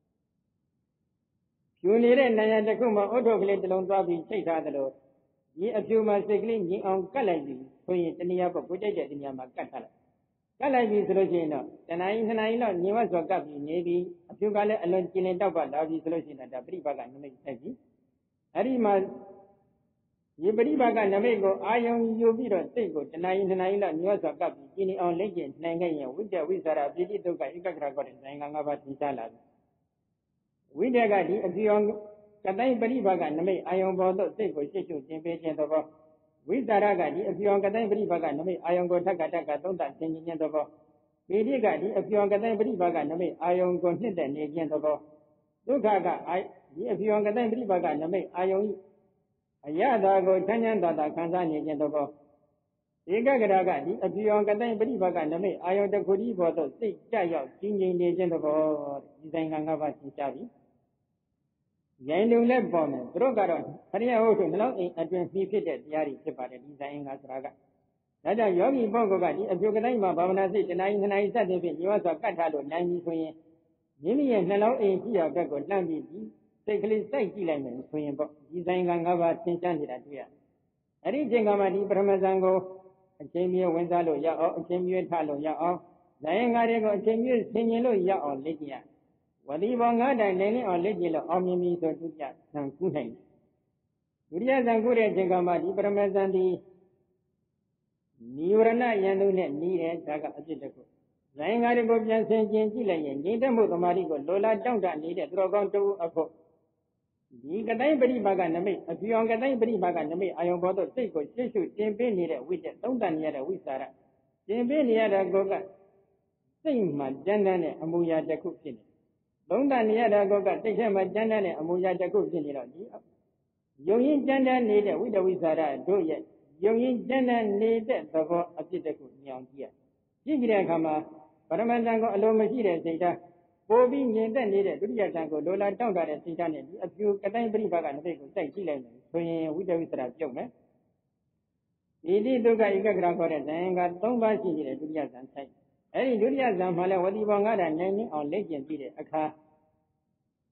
ဖြူနေတဲ့နာယတစ်ခုမှာအုတ်ထုတ်ကလေးတစ်လုံးသွားပြီးချိန်ထားသလိုဒီအဖြူမှာစိတ်ကလေးငြိမ်အောင်ကတ်လိုက်ပြီဆိုရင်တဏှာပေါ့ကိုကြိုက်တဲ့တဏှာမှာကတ်ထားလိုက်ကတ်လိုက်ပြီဆိုလို့ရှိရင်တော့တဏှာကြီးနှစ်နာရီလောက်ညီဝတ်စွာကတ်ပြီးနေပြီအဖြူကလည်းအလွန်ကျင်လင်တောက်ပါလာပြီဆိုလို့ရှိရင်ဒါပရိပါကနမိတ်ဆက်ပြီအဲ့ဒီမှာဒီပရိပါကနမိတ်ကိုအာယုံယူပြီးတော့စိတ်ကိုတဏှာကြီးနှစ်နာရီလောက်ညီဝတ်စွာကပ်ပြီးကျင်နေအောင်လက်ကျင်နိုင်ခဲ့ရင်ဝိတ္တဝိသရာပိဋိဒုက္ခဧကဂရကောတဲ့နိုင်ငံ၅ပါးထင်ရှားလာပြီဝိတ္တကဒီအပြောင်းကတိုင်းပရိပါကနမိတ်အာယုံပေါ်သို့စိတ်ကိုရှစ်ရှုကျင်ပေးခြင်းသဘောဝိသရာကဒီအပြောင်းကတိုင်းပရိပါကနမိတ်အာယုံကိုထက်ကတက်ကသုံးသသင်ခြင်းသဘောပိဋိကဒီအပြောင်းကတိုင်းပရိပါကနမိတ်အာယုံကိုနှစ်သက်နေခြင်းသဘောဒုက္ခကဒီအပြောင်းကတိုင်းပရိပါကနမိတ်အာယုံအရသာကိုချမ်းချမ်းသာသာခံစားနေခြင်းသဘောဧကဂရကဒီအပြောင်းကတိုင်းပရိပါကနမိတ်အာယုန်တစ်ခုဒီဘောသို့စိတ်ကြရောက်ကြီးငြိမ်နေခြင်းသဘောဒီဆိုင်ကငါးပါးသင်ရှားပြီရိုင်းလုံလက်ပေါ်မယ်သူတို့ကတော့ခရိယဟုတ်ဆိုနှလုံးအိမ်အတွင်ပြီးဖြစ်တဲ့တရားတွေဖြစ်ပါတယ်ဒီဆိုင်ကဆိုတာကဒါကြောင့်ယောဂီပုဂ္ဂိုလ်ကဒီအပြုကတိုင်းမှာဘာဝနာစိတ်တဏှာကြီးနှစ်နာရီစတဲ့ဖြင့်ညီဝတ်စွာကတ်ထားလို့နိုင်ပြီဆိုရင်မိမိရဲ့နှလုံးအိမ်ကြည့်ရဘက်ကိုလှမ်းပြီးဒီစိတ်ကလေးစိုက်ကြည့်လိုက်မယ်ဆိုရင်ပေါ့ဒီဆိုင်ကငါးပါးသင်ရှားနေတာတွေ့ရအဲ့ဒီအချိန်ကမှဒီပရမဇန်ကိုအချိန်မြေဝင်စားလို့ရအောင်အချိန်မြေထလို့ရအောင်နိုင်ငါတွေကိုအချိန်မြေဆင်ញင်လို့ရအောင်လက်ကျင်ရဝတိဘောငါးတိုင်နိုင်နေအောင်လက်ကျင်လို့အောင်မြင်ပြီဆိုဒုတိယဇန်ကူးနိုင်တယ်ဒုတိယဇန်ကူးတဲ့အချိန်ကမှဒီပရမဇန်ဒီနိဝရဏယန္တုနဲ့နီးတယ်ဒါကအဖြစ်တစ်ခုနိုင်ငါတွေကိုပြန်ဆင်ကျင်ကြည့်လိုက်ရင်ညီတတ်မှုသမာဓိကိုလိုလားတောင့်တနေတဲ့သူတော်ကောင်းတူအဖို့ဒီကတိုင်းပရိပါကနမိတ်အပြောင်းကတိုင်းပရိပါကနမိတ်အာယုံဘောတော့စိတ်ကိုရှင်းရှုတင်ပေးနေတဲ့ဝိတ္တသုံးတန်နေရတဲ့ဝိသရာတင်ပေးနေရတဲ့ကောကစိတ်မှတန်းတန်းတဲ့အမူအရာတစ်ခုဖြစ်နေသုံးတန်နေရတဲ့ကောကစိတ်ထဲမှာတန်းတန်းတဲ့အမူအရာတစ်ခုဖြစ်နေတော့ဒီယုံရင်တန်းတန်းနေတဲ့ဝိတ္တဝိသရာတို့ရဲ့ယုံရင်တန်းတန်းနေတဲ့သဘောအဖြစ်တစ်ခုညောင်ကြည့်ရကြည့်ကြတဲ့အခါမှာပရမတန်ကိုအလိုမရှိတဲ့စိတ်ဓာတ်ပိုပြီးမြင်တတ်နေတဲ့ဒုတိယဇန်ကိုလိုလားတောင့်တတဲ့စိတ်ဓာတ်နဲ့ဒီအပြူကတိုင်းပရိပါကနမိတ်ကိုစိုက်ကြည့်လိုက်မယ်ဆိုရင်ဝိတ္တဝိသရာပြုတ်မယ်ဒီတိဒုက္ခဧကဂရခေါ်တဲ့ဇန်ကသုံးပါးရှိနေတဲ့ဒုတိယဇန်စိုက်အဲဒီဒုတိယဇန်မှာလည်းဝတိဘောငါးတာနိုင်နေအောင်လက်ကျင်ပြီးတဲ့အခါ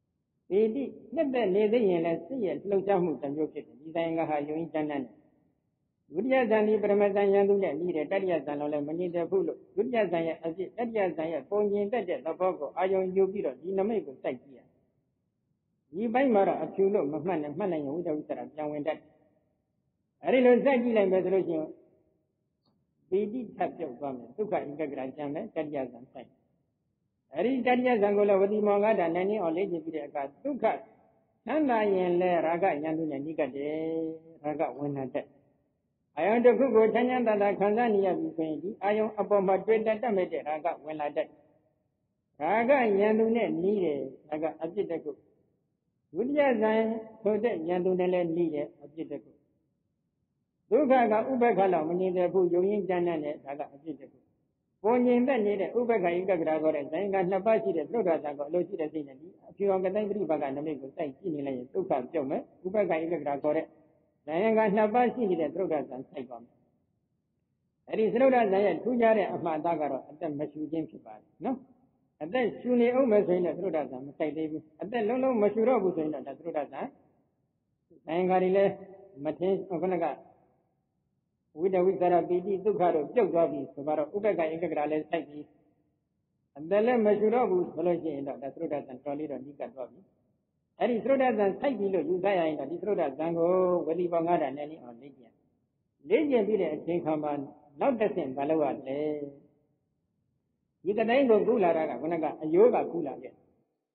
ပေတိနှစ်သက်နေသိရင်လည်းစိတ်ရဲ့လှုပ်ရှားမှုတစ်မျိုးဖြစ်တယ်ဒီဆိုင်ကဟာယုံကြည်တတ်တယ်ဒုတိယဇန်ဒီပရမဇန်ယံသူနဲ့ပြီးတယ်တတိယဇန်လုံးလည်းမငြိတဲ့ဘူးလို့ဒုတိယဇန်ရဲ့အဖြစ်တတိယဇန်ရဲ့ပုံကျင်တတ်တဲ့သဘောကိုအာယုံယူပြီးတော့ဒီနမိတ်ကိုစိုက်ကြည့်ရဒီဘက်မှာတော့အဖြူလို့မမှတ်နဲ့မှတ်နိုင်ရင်ဝိတ္တဝိသရာပြန်ဝင်တတ်အဲဒီလိုစိုက်ကြည့်လိုက်မယ်ဆိုလို့ရှိရင်ပေတိထပ်ပြုတ်သွားမယ်ဒုက္ခဧကဂရကျန်မယ်တတိယဇန်စိုက်အဲဒီတတိယဇန်ကိုလည်းဝတိမောဂတာနိုင်နေအောင်လေ့ကျင့်ပြီးတဲ့အခါဒုက္ခချမ်းသာရင်လည်းရာဂယန္တုနဲ့နိကတ်တယ်ရာဂဝင်လာတဲ့အာယုံတစ်ခုကိုချမ်းချမ်းသာသာခံစားနေရပြီဆိုရင်ဒီအာယုံအပေါ်မှာတွေ့တတ်တတ်မဲ့တဲ့ရာဂဝင်လာတဲ့ရာဂယန္တုနဲ့နီးတယ်ရာဂအပြစ်တစ်ခုဒုတိယဇန်ဆိုတဲ့ယန္တုနဲ့လည်းနီးတယ်အပြစ်တစ်ခုဒုက္ခကဥပ္ပခလောက်မငြိတဲ့ဘူးယုံရင်ကြမ်းတဲ့ဒါကအပြစ်တစ်ခုပုံငြိမ်သက်နေတဲ့ဥပ္ပခဧကဂရခေါ်တဲ့ဇန်ကနှစ်ပါးရှိတဲ့သုဒ္ဓဇန်ကိုအလိုရှိတဲ့စိတ်နဲ့ဒီအဖြူအောင်ကတိုင်းပရိပါကနမိတ်ကိုစိုက်ကြည့်နေလိုက်ရင်ဒုက္ခပြုတ်မယ်ဥပ္ပခဧကဂရခေါ်တဲ့ဇန်ကနှစ်ပါးရှိနေတဲ့သုဒ္ဓဇန်စိုက်ပါမယ်အဲဒီသုဒ္ဓဇန်ရဲ့ထူးခြားတဲ့အမှားသားကတော့အသက်မရှူခြင်းဖြစ်ပါတယ်နော်အသက်ရှူနေအောင်မယ်ဆိုရင်လည်းသုဒ္ဓဇန်မစိုက်သေးဘူးအသက်လုံးလုံးမရှူတော့ဘူးဆိုရင်တော့ဒါသုဒ္ဓဇန်ဇန်ကတွေလည်းမထင်းခုနကဝိတဝိသရပိတိဒုက္ခတို့ပြုတ်သွားပြီဆိုတော့ဥပ္ပကဧကဂရလည်းစိုက်ပြီးအတလည်းမရှူတော့ဘူးဆိုလို့ရှိရင်တော့ဒါသရုဒ္ဓဇံတော်လေးတော့နိကတ်သွားပြီအဲ့ဒီသရုဒ္ဓဇံစိုက်ပြီးလို့ယူဆရရင်တော့ဒီသရုဒ္ဓဇံကိုဝတိပေါင်းငါးဓာတ်နဲ့နိအောင်လေ့ကျင့်လေ့ကျင့်ပြီးတဲ့အချိန်ခါမှာနောက်တစ်ဆင့်မလုပ်ရလဲဒီကတိုင်းကိုကုလာတာကခုနကအယိုးကကုလာခဲ့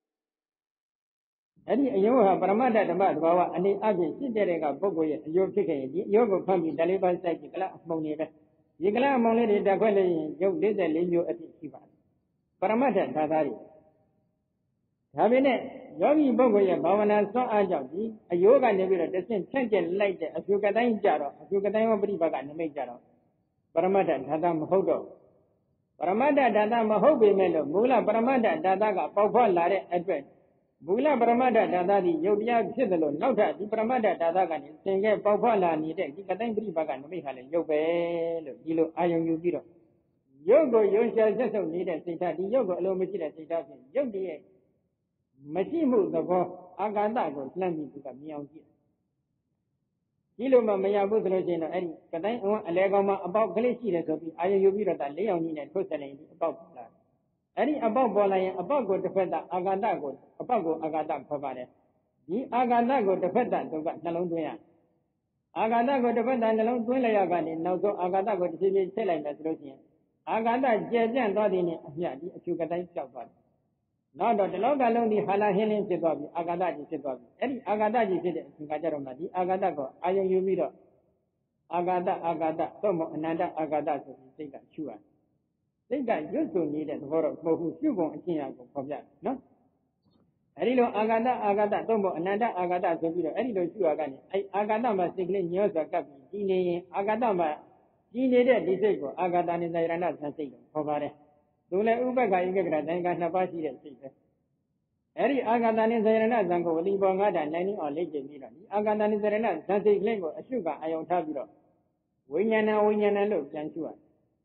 အဲ့ဒီအယုံဟာပရမတ္ထဓမ္မသဘာဝအနေအချင်းဖြစ်တဲ့ကပုဂ္ဂိုလ်ရဲ့အယုံဖြစ်ခဲ့ရင်ဒီအယုံကိုဖတ်ပြီးဓာလေးပါးစိုက်ပြီးကလအမှုံနေပဲဒီကလအမှုံလေးတွေတက်ခွက်လို့ရင်ရုပ်၄၄မျိုးအဖြစ်ရှိပါတယ်ပရမတ္ထဓာတ်သားတွေဒါပေမဲ့ယောဂီပုဂ္ဂိုလ်ရဲ့ဘာဝနာစွမ်းအားကြောင့်ဒီအယုံကနေပြီးတော့တဆင့်ဖြန့်ကျက်လိုက်တဲ့အဖြူကတိုင်းကြတော့အဖြူကတိုင်းဝပရိပါကနမိတ်ကြတော့ပရမတ္ထဓာတ်သားမဟုတ်တော့ပရမတ္ထဓာတ်သားမဟုတ်ပေမဲ့လို့မူလပရမတ္ထဓာတ်သားကပေါက်ဖွားလာတဲ့အတွက်မူလပရမတ္ထဓာတ်သားဒီယုတ်တရားဖြစ်တယ်လို့နောက်ထပ်ဒီပရမတ္ထဓာတ်သားကနေသင်ခဲ့ပေါက်ဖွားလာနေတဲ့ဒီကတိုင်းပရိပါကနမိတ်ဟာလည်းယုတ်ပဲလို့ဒီလိုအာယုံယူပြီးတော့ယုတ်ကိုယုံရှာဆက်ဆုပ်နေတဲ့စိတ်ဓာတ်ဒီယုတ်ကိုအလိုမရှိတဲ့စိတ်ဓာတ်ဖြင့်ယုတ်တည်းရဲ့မရှိမှုသဘောအာကာသကိုလှမ်းပြီးသူကမြင်အောင်ကြည့်ဒီလိုမှမရဘူးဆိုလို့ရှိရင်တော့အဲ့ဒီကတိုင်းအလဲကောင်မှာအပေါက်ကလေးရှိတယ်ဆိုပြီးအာယုံယူပြီးတော့ဒါလေးအောင်ကြီးနဲ့ထုတ်ဆက်လိုက်ဒီအပေါက်ပေါ်လာအဲ့ဒီအပေါက်ပေါ်လာရင်အပေါက်ကိုတစ်ဖက်သားအာကာသကိုအပေါက်ကိုအာကာသခေါ်ပါတယ်ဒီအာကာသကိုတစ်ဖက်သားသူကနှလုံးသွင်းရအာကာသကိုတစ်ဖက်သားနှလုံးသွင်းလိုက်ရကနေနောက်ဆုံးအာကာသကိုတစ်ဖြည်းဖြည်းဆက်လိုက်မယ်ဆိုလို့ရှိရင်အာကာသကျယ်ပြန့်သွားတဲ့နဲ့အမြတ်ဒီအဖြူကတိုင်းပြောက်သွားတယ်နောက်တော့တလောကလုံးဒီဟာလာဟင်းလင်းဖြစ်သွားပြီအာကာသကြီးဖြစ်သွားပြီအဲ့ဒီအာကာသကြီးဖြစ်တဲ့အချိန်ကကြတော့မှဒီအာကာသကိုအာယုံယူပြီးတော့အာကာသအာကာသသို့မဟုတ်အနန္တအာကာသဆိုပြီးစိတ်ကရှုရတယ်စိတ်ကရွတ်ဆိုနေတဲ့သဘောတော့မဟုတ်ဘူးရှုပုံအကျင့်အကိုဖော်ပြတယ်နော်အဲဒီလိုအာဂတအာဂတသို့မဟုတ်အနန္တအာဂတဆိုပြီးတော့အဲဒီလိုရှုရကနေအဲအာဂတမှာစိတ်ကလေးညှောစွာကပ်ပြီးကြီးနေရင်အာဂတမှာကြီးနေတဲ့ဒီစိတ်ကိုအာဂတနိသရဏဇန်စိတ်လို့ခေါ်ပါတယ်သူလည်းဥပ္ပခာဧကဂရတိုင်းကနှစ်ပါးရှိတဲ့စိတ်ပဲအဲဒီအာဂတနိသရဏဇန်ကိုဝတိဘောငါးဓာတ်နိုင်နေအောင်လေ့ကျင့်ပြီးတော့ဒီအာဂတနိသရဏဇန်စိတ်ကလေးကိုအရှုကအယုံထားပြီးတော့ဝိညာဏဝိညာဏလို့ပြန်ရှုရတယ်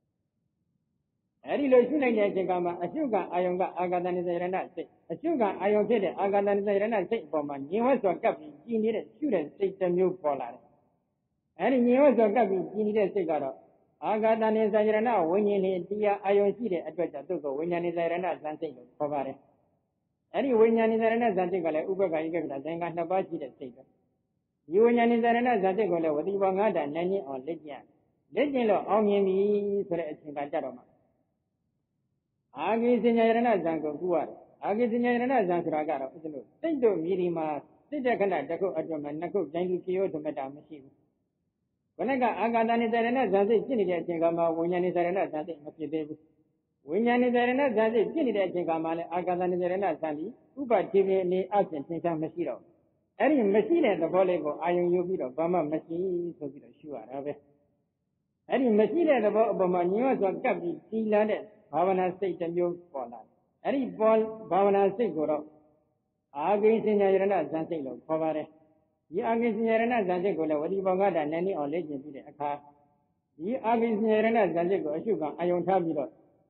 အဲဒီလိုရှုနိုင်တဲ့အချိန်ကမှအရှုကအာယုံကအာဂတနိသရဏစိတ်အရှုကအာယုံဖြစ်တဲ့အာဂတနိသရဏစိတ်အပေါ်မှာညင်ဝတ်စွာကပ်ပြီးကြည်နေတဲ့ရှုတဲ့စိတ်တစ်မျိုးပေါ်လာတယ်အဲဒီညင်ဝတ်စွာကပ်ပြီးကြည်နေတဲ့စိတ်ကတော့အာဂတနိသရဏဝိညာဉ်နဲ့တရားအာယုံရှိတဲ့အတွက်ကြောင့်သူ့ကိုဝိညာဉ်နိသရဏဇန်စိတ်လို့ခေါ်ပါတယ်အဲဒီဝိညာဉ်နိသရဏဇန်စိတ်ကလည်းဥပ္ပခာဧကဂရဇန်ကနှစ်ပါးရှိတဲ့စိတ်ပဲဒီဝိညာဉ်နိသရဏဇန်စိတ်ကိုလည်းဝတိဘောငါးဓာတ်နိုင်အောင်လက်ကျင့်လက်ကျင့်လို့အောင်မြင်ပြီဆိုတဲ့အချိန်ကကြတော့မှအာဂိစဉ္ညာယရဏဇံကိုကုရတယ်အာဂိစဉ္ညာယရဏဇံဆိုတာကတော့အဲ့လိုစိတ်တို့မြည်ဒီမှာစိတ်တဲ့ခဏတစ်ခုအတွင်းမှာနှစ်ခုကြိုင်သူဖြစ်ရောဓမ္မတာမရှိဘူးဘယ်နဲ့ကအာဂတနိသရဏဇံစိတ်ဖြစ်နေတဲ့အချိန်ကမှဝိညာဉ်နိသရဏဇံစိတ်မဖြစ်သေးဘူးဝိညာဉ်နိသရဏဇံစိတ်ဖြစ်နေတဲ့အချိန်ကမှလည်းအာဂတနိသရဏဇံဒီဥပတိပင်အနေအချင်းသင်္ချာမရှိတော့အဲ့ဒီမရှိတဲ့သဘောလေးကိုအာယုံယူပြီးတော့ဘာမှမရှိဆိုပြီးတော့ရှုရတာပဲအဲ့ဒီမရှိတဲ့သဘောအပေါ်မှာညှောစွာကပ်ပြီးတည်လာတဲ့ဘာဝနာစိတ်တစ်မျိုးပေါ်လာတယ်။အဲ့ဒီပေါ်ဘာဝနာစိတ်ကိုတော့အာဂိစဉ္ညာယရဏဇန်စိတ်လို့ခေါ်ပါတယ်။ဒီအာဂိစဉ္ညာယရဏဇန်စိတ်ကိုလည်းဝတိဘောဂတာနဲ့နည်းအောင်လေ့ကျင့်ပြီးတဲ့အခါဒီအာဂိစဉ္ညာယရဏဇန်စိတ်ကိုအရှုခံအာယုံထားပြီးတော့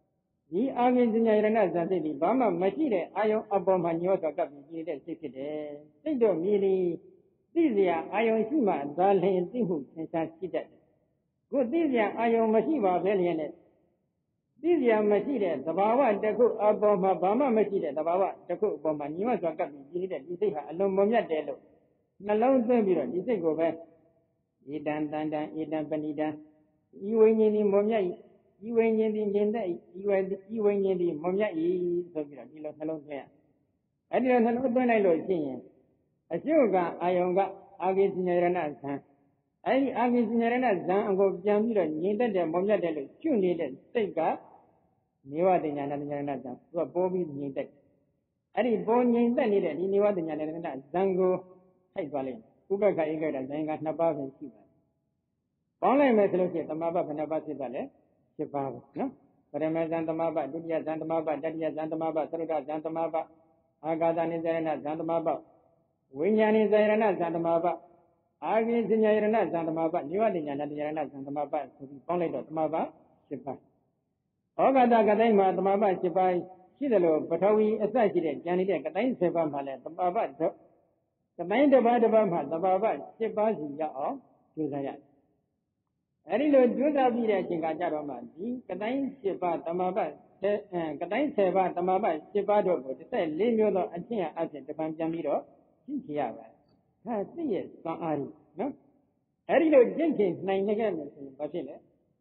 ဒီအာဂိဉ္စဉာယရဏဇန်စိတ်ဒီဘာမှမရှိတဲ့အာယုံအပေါ်မှာညောစွာကပ်ပြီးကြည်တဲ့စိတ်ဖြစ်တယ်စိတ်တော့မြည်သည်သိစရာအာယုံရှိမှသာလျှင်သိမှုသင်္ချာရှိတတ်တယ်ခုသိစရာအာယုံမရှိပါဘဲလျင်နဲ့သိစရာမရှိတဲ့သဘာဝတစ်ခုအပေါ်မှာဘာမှမရှိတဲ့သဘာဝတစ်ခုအပေါ်မှာညောစွာကပ်ပြီးကြည်တဲ့ဒီစိတ်ဟာအလွန်မွန်မြတ်တယ်လို့နှလုံးသွင်းပြီးတော့ဒီစိတ်ကိုပဲဧတံတန္တံဧတံပဏိတံဤဝိညာဉ်ဒီမွန်မြတ်ဤဝိညာဉ်ဒီမြင်တဲ့ဤဝဤဝိညာဉ်ဒီမွန်မြတ်ဤဆိုပြီးတော့ဒီလိုနှလုံးသွင်းရအဲ့ဒီလိုနှလုံးသွင်းလိုက်လို့ရှိရင်အကျုပ်ကအာယုံကအာဂိဉ္စဉာယရဏဇံအဲ့ဒီအာဂိဉ္စဉာယရဏဇံအကိုပြန်ပြီးတော့ငြိမ်သက်တယ်မွန်မြတ်တယ်လို့ကျွနေတဲ့စိတ်ကနေဝတဉာဏတဉာဏဇံသူကပိုးပြီးငြိမ်သက်အဲ့ဒီပိုးငြိမ်သက်နေတဲ့ဒီနေဝတဉာဏတဉာဏဇံကိုထိုက်သွားလိုက်ဥပ္ပခဧကတဇံကနှစ်ပါးပဲရှိပါတယ်ပေါင်းလိုက်မယ်ဆိုလို့ရှိရင်သမဘဘယ်နှပါးဖြစ်သွားလဲရှစ်ပါးပဲနော်ပရမေဇံသမဘဒုတိယဇံသမဘတတိယဇံသမဘသရုဒ္ဓဇံသမဘအာဂါသနိဇယရဏဇံသမဘဝိညာဏိဇယရဏဇံသမဘအာဂိဉ္စဉာယရဏဇံသမဘနိဝတဉာဏတဉာဏဇံသမဘဆိုပြီးပေါင်းလိုက်တော့သမဘရှစ်ပါးဩဃတကတိုင်းမှာသမဘရှစ်ပါးရှိတယ်လို့ပထဝီအစရှိတဲ့ဉာဏ်နေတဲ့ကတိုင်းဆယ်ပါးမှာလဲသမဘကတိုင်းတစ်ပါးတစ်ပါးမှာသမဘရှစ်ပါးစီရအောင်ကျိုးစားရတယ်အဲ့ဒီလိုကြိုးစားပြီးတဲ့အချိန်ကကြတော့မှဒီကတိုင်းရှစ်ပါးတမဘကတိုင်းဆယ်ပါးတမဘရှစ်ပါးတို့ကိုတစ်ဆက်လေးမျိုးသောအချင်းအအချင်းတပံပြန်ပြီးတော့ရှင်းချရပါတယ်။ဒါစိတ်ရဲ့စွမ်းအားကြီးနော်။အဲ့ဒီလိုရှင်းချနိုင်နေခဲ့မယ်ဆိုရင်ဘာဖြစ်လဲ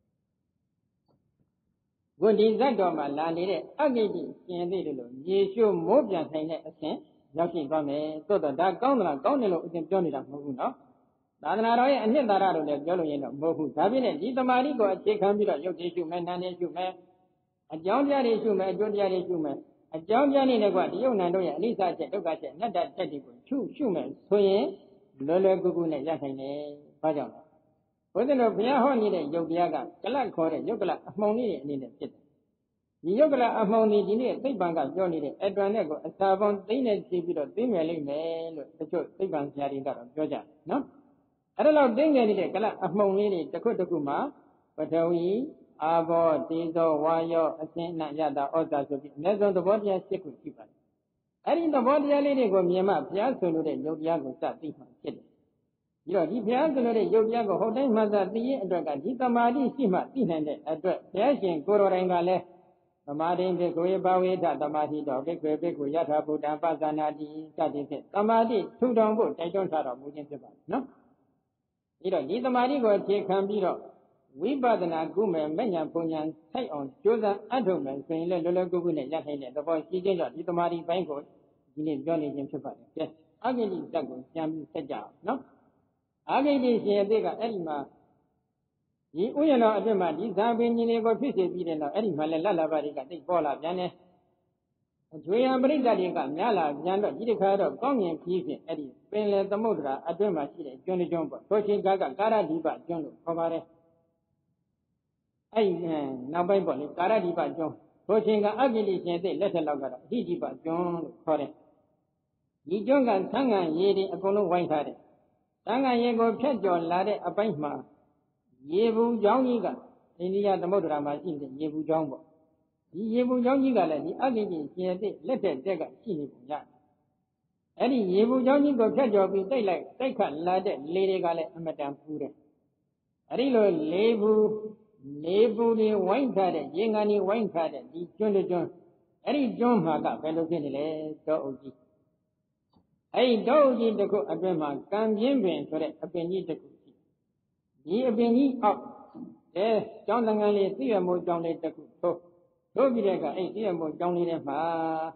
။ကိုဒီဇတ်တော်မှာလာနေတဲ့အဂိတိရှင်သေးတယ်လို့ရေရှိုးမိုးပြန်နိုင်တဲ့အချင်းရောက်ရှိသွားမယ်။သို့တော့ဒါကောင်းသလားကောင်းတယ်လို့အရင်ပြောနေတာမဟုတ်ဘူးနော်။သာသနာတော်ရဲ့အနှစ်သာရလို့လည်းပြောလို့ရင်တော့မဟုတ်ဘူးဒါဖြင့်ဒီတမာတိကိုအခြေခံပြီးတော့ရုပ်တည်ရှုမယ်နာမ်တည်ရှုမယ်အကြောင်းပြတွေရှုမယ်အကျိုးတရားတွေရှုမယ်အကြောင်းပြနေတဲ့ကွာဒီယုံနာတို့ရဲ့အနိစ္စချက်ဒုက္ခချက်အနတ္တချက်တွေကိုရှုရှုမယ်ဆိုရင်လွယ်လွယ်ကူကူနဲ့ရနိုင်တယ်ဘာကြောင့်လဲဘုရားတော်ဘုရားဟောနေတဲ့ယုတ်တရားကကလတ်ခေါ်တဲ့ယုတ်ကလအမှောင်လေးရဲ့အနေနဲ့ဖြစ်တယ်ဒီယုတ်ကလအမှောင်ဒီဒီနေ့သိပ္ပံကပြောနေတဲ့အတွန်နဲ့ကိုအစာပေါင်းသိမ့်နေကြည့်ပြီးတော့သိမြင်လိမ့်မယ်လို့တချို့သိပ္ပံဆရာတွေကတော့ပြောကြတယ်နော်အဲ့ဒါလောက်တင်းငယ်နေတဲ့ကလအမှောင်လေးတွေတစ်ခုတစ်ခုမှာပထဝီအာဘောတေဇောဝါယောအစင်းအနယတာဩဇာဆိုပြီးအနည်းဆုံးသဘောတရား၈ခုရှိပါတယ်အဲ့ဒီသဘောတရားလေးတွေကိုမြင်မှဘုရားဆိုလို့တဲ့ယုတ်တရားကိုစသိမှဖြစ်တယ်ပြီးတော့ဒီဘုရားဆိုလို့တဲ့ယုတ်တရားကိုဟုတ်တိုင်းမှသာသိရင်အတွက်ကဒီတမာတိရှိမှသိနိုင်တဲ့အတွက်ဘုရားရှင်ကိုယ်တော်တိုင်ကလည်းသမာဓိဘိက္ခုယဘဝေထသမာဓိတော်ဘိက္ခုဘိက္ခုယထာဘုဒ္ဓပသနာတိစသည်ဖြင့်သမာဓိထူထောင်ဖို့တိုက်တွန်းထားတော်မူခြင်းဖြစ်ပါတယ်နော်ပြီးတော့ဒီသမာဓိကိုအခြေခံပြီးတော့ဝိပဿနာကုမယ်မဉ္ဇဉ်ပုံဉ္ဇဉ်ထိုက်အောင်ကြိုးစားအထုတ်မယ်ဆိုရင်လည်းလောလောကူကူနဲ့ရနိုင်တဲ့သဘောရှိခြင်းကြောင့်ဒီသမာဓိပိုင်းကိုဒီနေ့ပြောနေခြင်းဖြစ်ပါတယ်။ကဲအဂိတိဇတ်ကိုပြန်ပြီးဆက်ကြအောင်နော်။အဂိတိရှင်အသေးကအဲ့ဒီမှာဒီဥယျာဉ်တော်အတွင်းမှာဒီဇာပင်ကြီးတွေကိုဖြစ်စေပြီးတဲ့နောက်အဲ့ဒီမှာလည်းလတ်လာပါတွေကတိတ်ပေါ်လာပြန်တယ်။အကျွေယံပရိသတ်တွေကများလာပြန်တော့ဒီတစ်ခါတော့ကောင်းငင်ပြီးဖြင့်အဲ့ဒီပင်လယ်သမုဒ္ဒရာအတွင်းမှာရှိတဲ့ကျွန်းတစ်ကျွန်းပေါ့ထိုချိန်ကကကာရဒိပကျွန်းလို့ခေါ်ပါတယ်အဲ့ဒီနောက်ပိုင်းပေါ့လေကာရဒိပကျွန်းထိုချိန်ကအဂိတိရှင်သိလက်ထက်လောက်ကတော့အဟိဒိပကျွန်းလို့ခေါ်တယ်ဒီကျွန်းကသံဃာရေတွေအကုန်လုံးဝိုင်းထားတယ်သံဃာရေကိုဖြတ်ကျော်လာတဲ့အပိုင်းမှာရေဘူးကျောင်းကြီးကအိန္ဒိယသမုဒ္ဒရာမှာရှိတဲ့ရေဘူးကျောင်းပေါ့ဒီရေဘူးကျောင်းကြီးကလည်းဒီအဂိတိရှင်သိလက်ထက်တက်ကရှိနေပုံရတယ်အဲ့ဒီရေဘူးကျောင်းကြီးကိုဖြတ်ကျော်ပြီးတိုက်လိုက်တိုက်ခတ်လာတဲ့လေတွေကလည်းအမတန်ပူတယ်အဲ့ဒီလိုလေဘူးလေဘူးတွေဝိုင်းထားတဲ့ရေငန်တွေဝိုင်းထားတဲ့ဒီကျွန်းတစ်ကျွန်းအဲ့ဒီကျွန်းမှာကဘယ်လိုဖြစ်နေလဲတောအုပ်ကြီးအဲ့ဒီတောအုပ်ကြီးတစ်ခုအတွင်းမှာကံပြင်းပင်ဆိုတဲ့အပင်ကြီးတစ်ခုရှိဒီအပင်ကြီးအောက်အဲကျောင်းတန်ကန်လေးသိရမို့ကျောင်းလေးတစ်ခုထိုးထိုးပြီးတဲ့အခါအဲ့ဒီသိရမို့ကျောင်းလေးထဲမှာ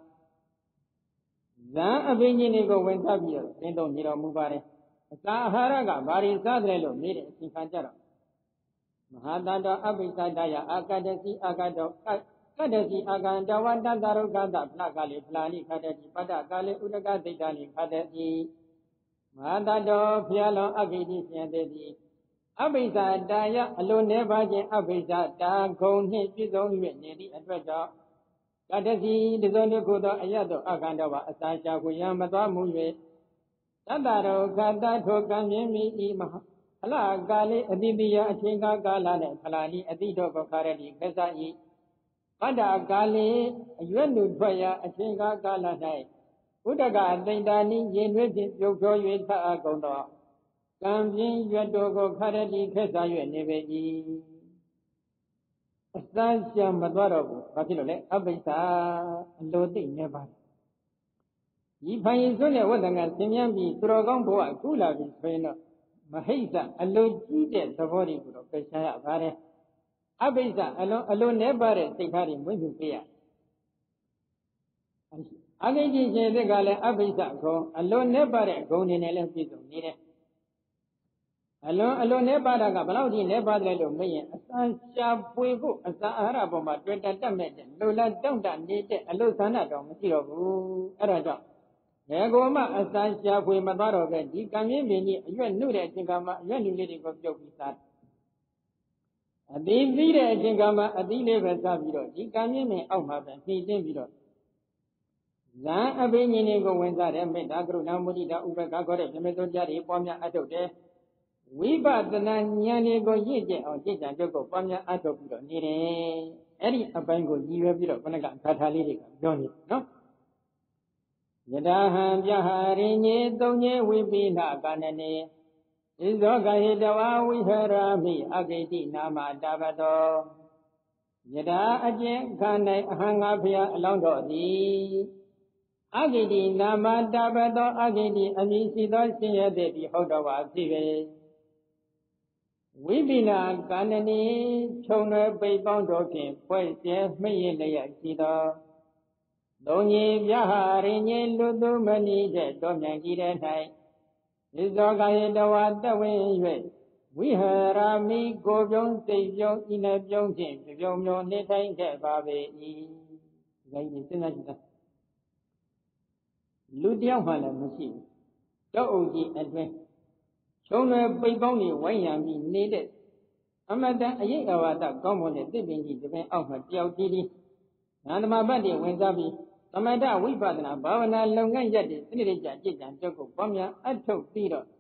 ဇံအပင်ကြီးတွေကိုဝင်သပြီးတော့သင်တော်နေတော်မူပါတယ်အစာအာဟာရကဘာတွေစားတယ်လို့မေးတဲ့အချိန်ခါကြတော့မဟာတတောအပိသတယအာကတစီအာကတောကတ္တစီအာကံတဝတ္တတရုကတဖလကလေဖလာနိခတတိပတ္တကလေဥဒကသိတ္တနိခတတိမဟာတတောဖျားလောအဂိတိရှင်သေးသည်အပိသတယအလိုနေပါခြင်းအပိသတာဂုံနှင့်ပြည့်စုံ၍နေသည့်အတွက်ကြောင့်ကတ္တစီတစုံတစ်ခုသောအရတောအခန္ဓဝအစာရှာကိုရံမသွားမှု၍တတ္တရောခတထိုကံမြင်မိဤမဟာဖလကာလေအတိပိယအချိန်ကာကာလနဲ့ဖလာနိအတိတော်ကိုခါရတိခဇာဤပတ္တကာလေအရွက်လူထွက်ရာအချိန်ကာကာလ၌ဘုဒ္ဓကအသိတာနိရင်တွင်ဖြင့်ပြုတ်ဖြော၍သတ်အပ်ကုန်သောကံပြင်းရွက်တို့ကိုခရတိခက်စား၍နေပေ၏အစမ်းရှံမသွားတော့ဘူးဘာဖြစ်လို့လဲအပိစ္ဆာအလိုသိနေပါတယ်ဤဖိုင်စွန်းတဲ့ဝတ္တကသင်မြန်းပြီးသူတော်ကောင်းဘဝကုလာပြီဆိုရင်တော့မဟိစ္ဆအလိုကြီးတဲ့သဘောတွေကိုတော့ပယ်ရှားရပါတယ်အပိစ္ဆအလွန်အလိုနဲ့ပါတဲ့စိတ်ထားတွေမွေးမြူပေးရအဂိတိရှင်တဲ့ကလည်းအပိစ္ဆဂုံအလွန်နဲ့ပါတဲ့ဂုံတွေနဲ့လည်းပြည့်စုံနေတယ်အလွန်အလွန်နဲ့ပါတာကဘယ်လောက်ကြီးနဲ့ပါတယ်လို့မေးရင်အစမ်းရှာပွေဖို့အစာအာဟာရပေါ်မှာတွေ့တတ်မဲ့တဲ့လိုလားတောင့်တနေတဲ့အလိုဆန္ဒတော့မရှိတော့ဘူးအဲ့ဒါကြောင့်ဘယ်ကောမှအစမ်းရှာပွေမသွားတော့ပဲဒီကံမြင့်ပင်ကြီးအရွက်နှုတ်တဲ့အချိန်ကမှအရွက်နှုတ်လေးတွေကိုပြုတ်ပြီးစားအသီးသီးတဲ့အချိန်ကမှအသီးလေးပဲစားပြီးတော့ဒီကံမြင့်ပင်အောက်မှာပဲနှိမ့်တင်းပြီးတော့ဇံအဘိညာဉ်တွေကိုဝင်စားတယ်မေတ္တာကရုဏာမုဒိတာဥပက္ခခေါ်တဲ့ဓမ္မစိုးတရားတွေပွားများအထုတ်တယ်ဝိပဿနာဉာဏ်တွေကိုရင့်ကျက်အောင်ကြည်ကြံကြုတ်ကိုပွားများအထုတ်ပြီးတော့နေတယ်အဲ့ဒီအပိုင်းကိုရည်ရွယ်ပြီးတော့ခဏကဂါထာလေးတွေကပြောနေနော်ယထာဟံပြဟာရိညေသုံးညေဝိပိနာကနနေဣဇောကဟိတဝါဝိဟရာမိအဂိတိနာမတာဘတောယထာအကျင့်ခန္ဓာအဟံငါဖျားအလောင်းတော်သည်အဂိတိနာမတာဘတောအဂိတိအမည်ရှိသောရှင်ရသည်ဒီဟုတ်တော်ပါဖြစ်ပေဝိပိနာကာနနီခြုံရွယ်ပိတ်ပေါင်းတော်ဖြင့်ဖွဲ့ကျဲမိရလျက်ရှိသောသုံးကြီးပြဟာရိညေလူသူမဏိတဲ့တော်မြိုင်ကြီးတဲ့၌ဣဇောကဟိတဝါတဝင်း၍ဝိဟရာမိကိုပြုံးစိတ်ပြုံးဤနှပြုံးဖြင့်ပြုံးမျိုးနေထိုင်ခဲ့ပါပေ၏ဒီကိစ္စစဉ်းစားကြည့်တာလူတယောက်မှလည်းမရှိဘူးတောအုပ်ကြီးအတွင်းခြုံရွယ်ပိတ်ပေါင်းနေဝိုင်းရံပြီးနေတဲ့အမတန်အရေးအဝါဒကောင်းမွန်တဲ့သစ်ပင်ကြီးတစ်ပင်အောက်မှာတယောက်တည်းတည်းနာသမဘတ်တွေဝင်စားပြီးသမထဝိပဿနာဘာဝနာလုပ်ငန်းရက်တွေစနစ်တကျကြည်ကြံကြုတ်ကိုပွားများအထုတ်ပြီးတော့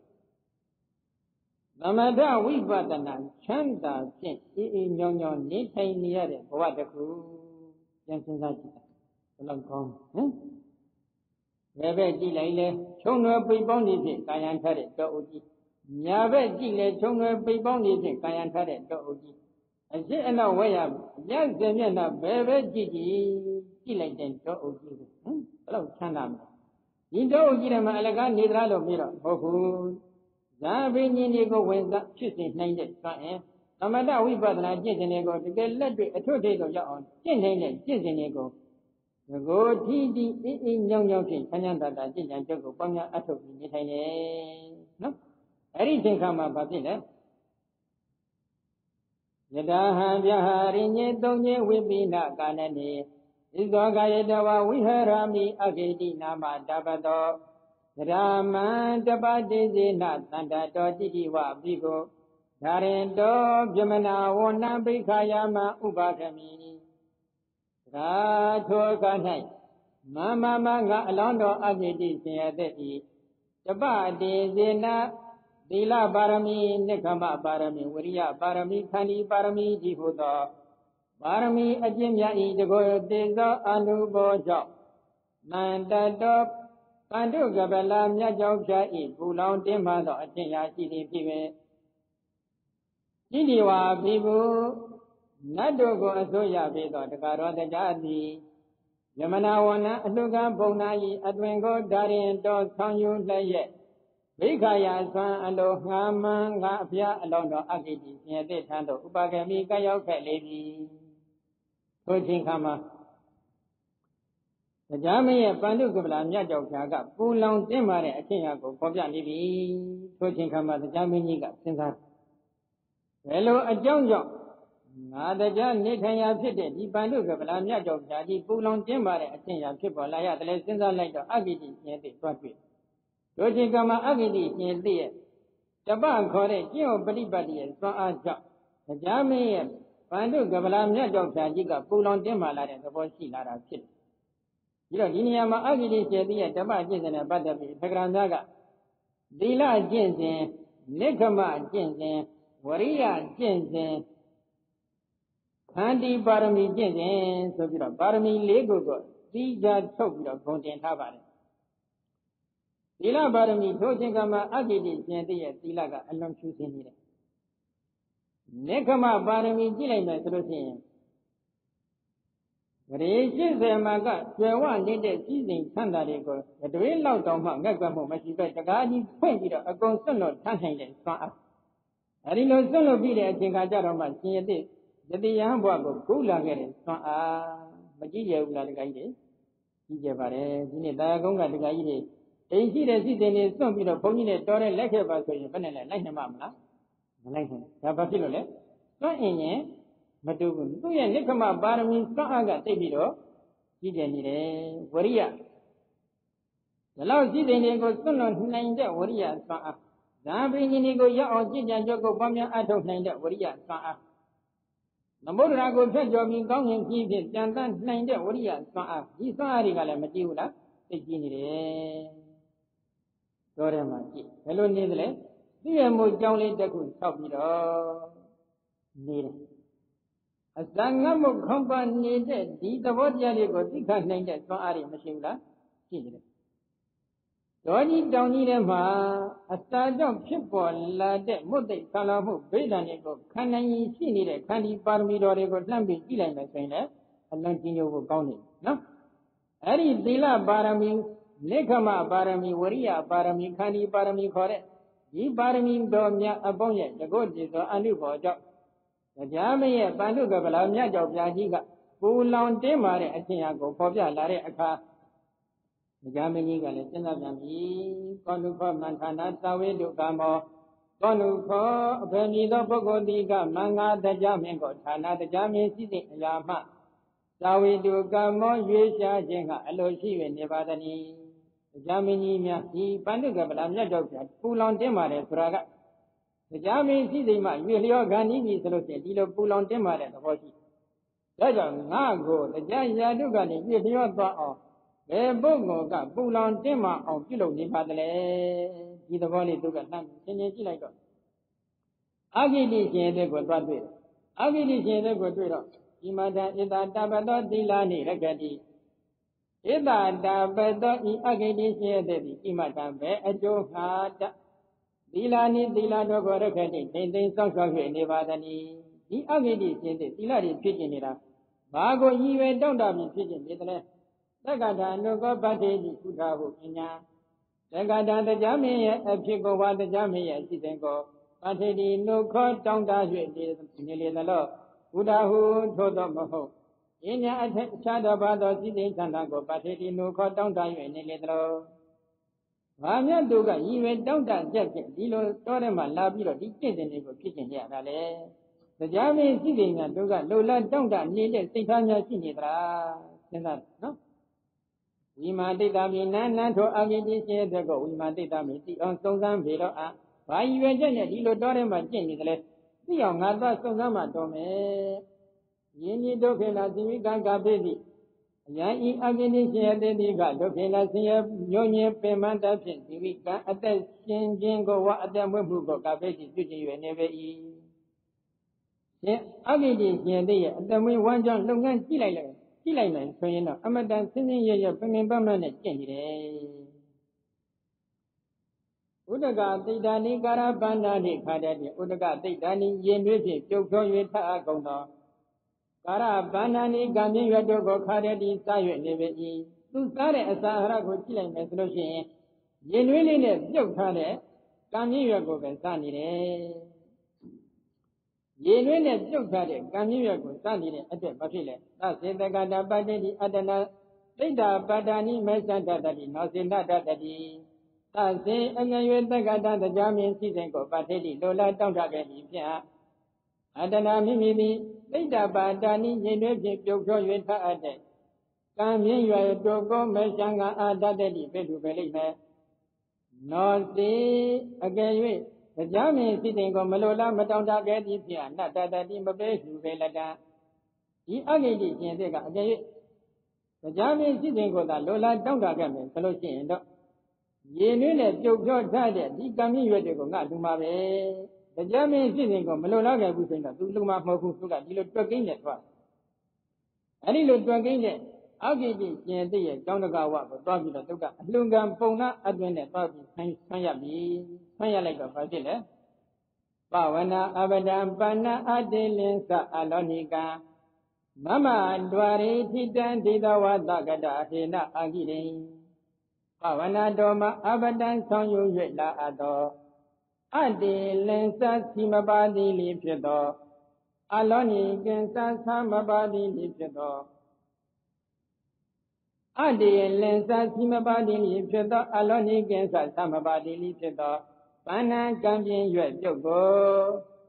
သမထဝိပဿနာချမ်းသာဖြင့်အေးအေးညောင်းညောင်းနေထိုင်နေရတဲ့ဘဝတစ်ခုပြန်စဉ်းစားကြည့်တာဘယ်လောက်ကောင်းဟမ်ဘယ်ပဲကြည့်လိုက်လဲခြုံရွယ်ပိတ်ပေါင်းနေဖြင့်ကာယံထားတဲ့တောအုပ်ကြီးညာဘက်ကြည့်လဲခြုံရွယ်ပိတ်ပေါင်းနေဖြင့်ကာယံထားတဲ့တောအုပ်ကြီးအရှိအနောက်ဝဲရညစင်မျက်နှာဘယ်ပဲကြည့်ကြည့်ကြည့်လိုက်တဲ့တောအုပ်ကြီးဟမ်ဘယ်လောက်ချမ်းသာမလဲဒီတောအုပ်ကြီးထဲမှာအလကားနေသလားလို့မေးတော့ဟုတ်ဘူးဇာဘိညာဉ်တွေကိုဝင်စားဖြစ်စေနိုင်တဲ့စွမ်းအင်သမထဝိပဿနာကျင့်စဉ်တွေကိုတကယ်လက်တွေ့အထွတ်ထိပ်တော့ရောက်အောင်ကျင့်နိုင်တဲ့ကျင့်စဉ်တွေကိုငကိုထီးထီးအေးအေးညောင်းညောင်းဖြင့်ချမ်းချမ်းသာသာကျင့်ကြံကြုတ်ကိုပေါင်းများအထုတ်ပြီးနေထိုင်တယ်နော်အဲ့ဒီချိန်ခါမှာဘာဖြစ်လဲယထာဟံပြဟာရိညေသုံးညေဝိပိနာကာနနေဣဇောကာယတဝဝိဟရာမိအဂိတိနာမတပတောဓမ္မံတပတိစေနသန္တတောတိတိဝပိကိုဓာရင်တောပြမနာဝဏံပိခာယမဥပါခမိသာထိုအခါ၌မမမငါအလောင်းတော်အဂိတိရှင်ရတဲ့ဤတပတိစေနသီလပါရမီနိက္ခမပါရမီဝိရိယပါရမီခန္တီပါရမီကြီးဟုသောပါရမီအကျင့်များဤတကောတေဇောအနုဘောကြောင့်နန္တတောပန္တုကပလာမြတ်ကြောင့်ဖြာဤပူလောင်တင်းမှသောအကျင့်ရာရှိသည်ဖြစ်ပေဣတိဝါဘိဗုနတ်တို့ကိုအစိုးရပေးသောတက္ကရောတရားသည်ယမနာဝဏအလှကံဘုံနာ၏အတွင်ကိုဓာရင်တော်ဆောင်ယူလျက်ဘိခာယဆွမ်းအလိုငါမံငါအဖျားအလောင်းတော်အဂိတိရှင်တဲ့ထံသို့ဥပကမိကရောက်ခဲ့လေပြီထိုချိန်ခါမှာတရားမင်းရဲ့ပန္တုကပလာမြတ်ကြောင့်ဖြာကပူလောင်တင်းမာတဲ့အချင်းရာကိုပေါ်ပြနေပြီထိုချိန်ခါမှာတရားမင်းကြီးကစဉ်းစားဘယ်လိုအကြောင်းကြောင့်ငါတရားနေထိုင်ရာဖြစ်တဲ့ဒီပန္တုကပလာမြတ်ကြောင့်ဖြာဒီပူလောင်တင်းမာတဲ့အချင်းရာဖြစ်ပေါ်လာရတယ်လေစဉ်းစားလိုက်တော့အဂိတိရှင်တဲ့တွားတွေ့ထိုချိန်ကမှာအဂိတိရှင်တဲ့ရဲ့တပခေါ်တဲ့ကျင့်ဝတ်ပฏิပတ်ရဲ့စွမ်းအားကြောင့်တရားမင်းရဲ့ပန္တုကပလာမြတ်ကြောင့်ဖြာကြီးကပူလောင်တင်းမာလာတဲ့သဘောရှိလာတာဖြစ်တယ်ပြီးတော့ဒီနေရာမှာအဂိတိရှင်တဲ့ရဲ့ဓမ္မကျင့်စဉ်နဲ့ပတ်သက်ပြီးသက္ကရာဇကသီလကျင့်စဉ်နိက္ခမကျင့်စဉ်ဝရိယကျင့်စဉ်ခန္တီပါရမီကျင့်စဉ်ဆိုပြီးတော့ပါရမီလေးခုကိုသိကြထုတ်ပြီးတော့ဂုဏ်တင်ထားပါတယ်သီလပါရမီထိုခြင်းကမှာအဂိတိရှင်တည်းရဲ့သီလကအလွန်ဖြူစင်နေတယ်နေခမပါရမီကြည့်လိုက်မယ်ဆိုလို့ရှိရင်ဂရေရှင်းစေမှာကကျွယ်ဝနေတဲ့စည်းစိမ်ဆန္ဒတွေကိုတွင်လောက်တောင်မှငတ်ကွက်မှုမရှိပဲတကားကြီးဖွင့်ပြီးတော့အကုန်စွန့်လွတ်ထမ်းနိုင်တဲ့စွမ်းအားအဲဒီလိုစွန့်လွတ်ပြီးတဲ့အချိန်ကကြတော့မှရှင်ရတဲ့ယတိယံဘဝကိုကုလာခဲ့တဲ့စွမ်းအားမကြည့်ရဘူးလားတကားကြီးတွေကြည့်ကြပါတယ်ဒီနေ့တာယာကုန်းကတကားကြီးတွေအိမ်ရှိတဲ့စည်းစိမ်တွေစွန့်ပြီးတော့ဘုန်းကြီးတွေတော်တဲ့လက်ခဲ့ပါဆိုရင်ဘယ်နဲ့လဲလိုက်နိုင်မှာမလားမလိုက်နိုင်ဒါဘာဖြစ်လို့လဲစွန့်အင်ရင်မတူဘူးသူ့ရဲ့နိက္ခမပါရမီစွမ်းအားကတိတ်ပြီးတော့ကြီးကျယ်နေတယ်ဝရိယဒီလောက်စည်းစိမ်တွေကိုစွန့်လွတ်နိုင်တဲ့ဝရိယစွမ်းအားဒါပင်ကြီးတွေကိုရောက်အောင်ကြည်ကြံကြုတ်ကိုပွားများအထောက်နိုင်တဲ့ဝရိယစွမ်းအားသမုဒ္ဒရာကိုဖြတ်ကျော်ပြီးကောင်းရင်ကြီးဖြင့်ကြံတန်းနိုင်တဲ့ဝရိယစွမ်းအားဒီစွမ်းအားတွေကလည်းမကြည့်ဘူးလားသိကြီးနေတယ်တော်တယ်မှာကြည့်ဘယ်လိုနေသလဲသူ့ရဲ့မို့ကြောင်းလေးတစ်ခုဆောက်ပြီးတော့နေတယ်အစံငတ်မှုခေါင်းပါနေတဲ့ဒီသဘောတရားတွေကိုသိခနိုင်တဲ့စွမ်းအားတွေမရှိဘူးလားရှိနေတယ်တော်ကြီးတောင်ကြီးထဲမှာအစာကြောင့်ဖြစ်ပေါ်လာတဲ့မုတ်တိတ်ဆံလာမှုဗေဒံတွေကိုခံနိုင်ရင်ရှိနေတဲ့ခန္တီပါရမီတော်တွေကိုလှမ်းပြီးကြည့်လိုက်မယ်ဆိုရင်လည်းအလွန်ကြီးညိုဖို့ကောင်းနေနော်အဲ့ဒီသီလပါရမီနိခမပါရမီဝရိယပါရမီခန္တီပါရမီခေါ်တဲ့ဒီပါရမီတော်များအပေါင်းရဲ့တကုတ်တည်သောအနုဘောကြောင့်တရားမရဲ့ပန္ဓုကဗလာမြတ်ကြောင့်ပြာကြီးကပူလောင်တင်းမာတဲ့အခြင်းအကိုပေါ်ပြလာတဲ့အခါတရားမကြီးကလည်းစဉ်းစားပြန်ပြီကောနုခောမန္ထာနာသဝေတုကာမောကောနုခောအဖေမည်သောပုဂ္ဂိုလ်တိကမင်္ဂါတရားမင်းကိုဌာနတရားမင်းရှိတဲ့အရာမှသဝေတုကာမောရွေးရှားခြင်းကအလိုရှိ၍နေပါသည်တရားမင်းကြီးများဒီပန္ဓုကဗလာမြတ်ကြောင့်ပြပူလောင်တင်းမာတယ်ဆိုတာကတရားမင်းရှိစိမ်မှရွေလျောခန္ဒီပြီဆိုလို့ရှိရင်ဒီလိုပူလောင်တင်းမာတဲ့သဘောရှိဒါကြောင့်ငါကိုတရားရာတုကနေရွေလျောသွားအောင်ဘယ်ပုဂ္ဂိုလ်ကပူလောင်တင်းမာအောင်ပြုလုပ်နေပါသလဲဒီသဘောလေးသူကနှမ်းသင်ချင်းကြည့်လိုက်တော့အဂိတိရှင်တဲ့ကိုသွားတွေ့တယ်အဂိတိရှင်တဲ့ကိုတွေ့တော့ဒီမှာတဣတာတပတောသီလာနိရကတိဣတာတပတောဤအဂိတိရှင်တဲ့ဒီဣမတံပဲအကျိုးငါတသီလာနိသီလာတော်ကိုရခတိတိမ်တိမ်စောင့်ရှောက်၍နေပါသည်ဒီအဂိတိရှင်တဲ့သီလတွေဖြစ်ကျင်နေတာဘာကိုရည်ရွယ်တောင့်တပြီးဖြစ်ကျင်နေသလဲသက္ကထာအနုကောပတ္တိတိကုထာဟုပညာသက္ကထာတရားမင်းရဲ့အဖြစ်ကိုဝါတရားမင်းရဲ့အစီစဉ်ကိုပတ္တိတိနုခောတောင့်တ၍နေလေသလောကုထာဟုထို့သောမဟုတ်ပညာအထက်အခြားသောဘာသောစိတ္တသန္တာကိုပတ္တိတိနုခောတောင့်တ၍နေလေသလောဘာမြတ်တို့ကရည်ရွယ်တောင့်တချက်ဖြင့်ဒီလိုတော်ထဲမှာလာပြီးတော့ဒီကျင့်တဲ့နေကိုဖြစ်ကျင်ကြတာလေတရားမင်းစိတ္တများတို့ကလိုလားတောင့်တနေတဲ့စိတ်ထားများရှိနေသလားစဉ်းစားနော်ဝိမာတိတ္တမိနန္နထောအဂိတိရှင်တဲ့ကိုဝိမာတိတ္တမိတိအောင်စုံစမ်းပေတော့အာဘာရည်ရွယ်ချက်နဲ့ဒီလိုတော်ထဲမှာကျင့်နေတယ်လေသိအောင်ငါသွားစုံစမ်းမှတော်မယ်ယင်းဤဒုက္ခနာသီဝိကံကပိတိအယံဤအဂိတိရှင်တဲ့ဒီကဒုက္ခနာဆင်းရဲညွညင်ပင်မတတ်ဖြင့်သီဝိကံအသက်ရှင်ခြင်းကိုဝအသက်မွေးမှုကိုကပိတိပြုကျင်၍နေပေ၏ရှင်အဂိတိရှင်တဲ့ရဲ့အသက်မွေးဝမ်းကြောင်းလုပ်ငန်းကြည့်လိုက်လိုက်ကြည့်လိုက်မယ်ဆိုရင်တော့အမတန်ဆင်းဆင်းရဲရဲပင်ပင်ပန်းပန်းနဲ့ကျင့်နေတယ်ဥဒကသိတ္တနိကာရပန္နာတိခါတတိဥဒကသိတ္တနိရင်တွဲဖြင့်ပြုတ်ဖြော၍ထအပ်ကုန်သောကာရပန္နာနိကံမြင့်ရွတ်တို့ကိုခါတတိစား၍နေပေ၏သူစားတဲ့အစာအာဟာရကိုကြည့်လိုက်မယ်ဆိုလို့ရှိရင်ရင်တွဲလေးနဲ့ပြုတ်ထားတဲ့ကံမြင့်ရွတ်ကိုပဲစားနေတယ်ရေတွင်းနဲ့ပြုတ်ထားတဲ့ကံမြင့်ရွက်ကိုစနေတဲ့အတွက်မဖြစ်လေသစေတကတာပတ္တိအတ္တနာသိတ္တာပတ္တာနိမေသတ္တတိနောစေနတ္တတိသစေအငယ်၍တက္ကတာတရားမြင်စီစဉ်ကိုပတ္တိလိုလားတောင့်တခဲ့ပြီးဖြင့်အတ္တနာမိမိသည်သိတ္တာပတ္တာနိရေတွင်းဖြင့်ပြုတ်ဖြော၍ထအပ်တဲ့ကံမြင့်ရွက်တို့ကိုမေရှံကအာတတ္တိပေတုပဲလိမ့်မယ်နောစေအကယ်၍တရားမင်းစိတ္တကိုမလိုလားမတောင့်တခဲ့သည်ဖြင့်အနတ္တတတိမပေးဟုပဲလက်တံဒီအဂိတိရှင်တဲ့ကအကြ၍တရားမင်းစိတ္တကိုသာလိုလားတောင့်တခဲ့မယ်ဆိုလို့ရှိရင်တော့ရေနွေးနဲ့ပြုတ်ဖြောထားတဲ့ဒီကံမြင့်ရွက်တွေကိုငါလူမှာပဲတတရားမင်းဖြစ်စဉ်ကိုမလွန်လောက်ခဲ့ဘူးဆိုရင်တော့သူလူမမဟုတ်ဘူးသူကဒီလိုတွက်ကိန်းနဲ့သွားအဲ့ဒီလိုတွက်ကိန်းနဲ့အောက်ကြည့်ကြည့်ကျင်သိရဲ့ကျောင်းတကာဝကိုသွားပြီးတော့သူကအလှကံပုံနာအတွင်းနဲ့သွားပြီးဆန်းဆန်းရပြီဆန်းရလိုက်တော့ဘာဖြစ်လဲပဝနာအပဒံပဏအတေလင်္စအလောနိကံမမဒွာရိထိတံဒိတဝသကတဟေနအာဂိရိပဝနာတော်မှာအပဒံဆောင်ယူ၍လာအပ်သောအတေလင်္စစီမပါတိလိဖြစ်သောအလောနိကံသသမပါတိလိဖြစ်သောအတေလင်္စစီမပါတိလိဖြစ်သောအလောနိကံသသမပါတိလိဖြစ်သောပဏ္ဏကံပြင်းရွက်ပြုတ်ကို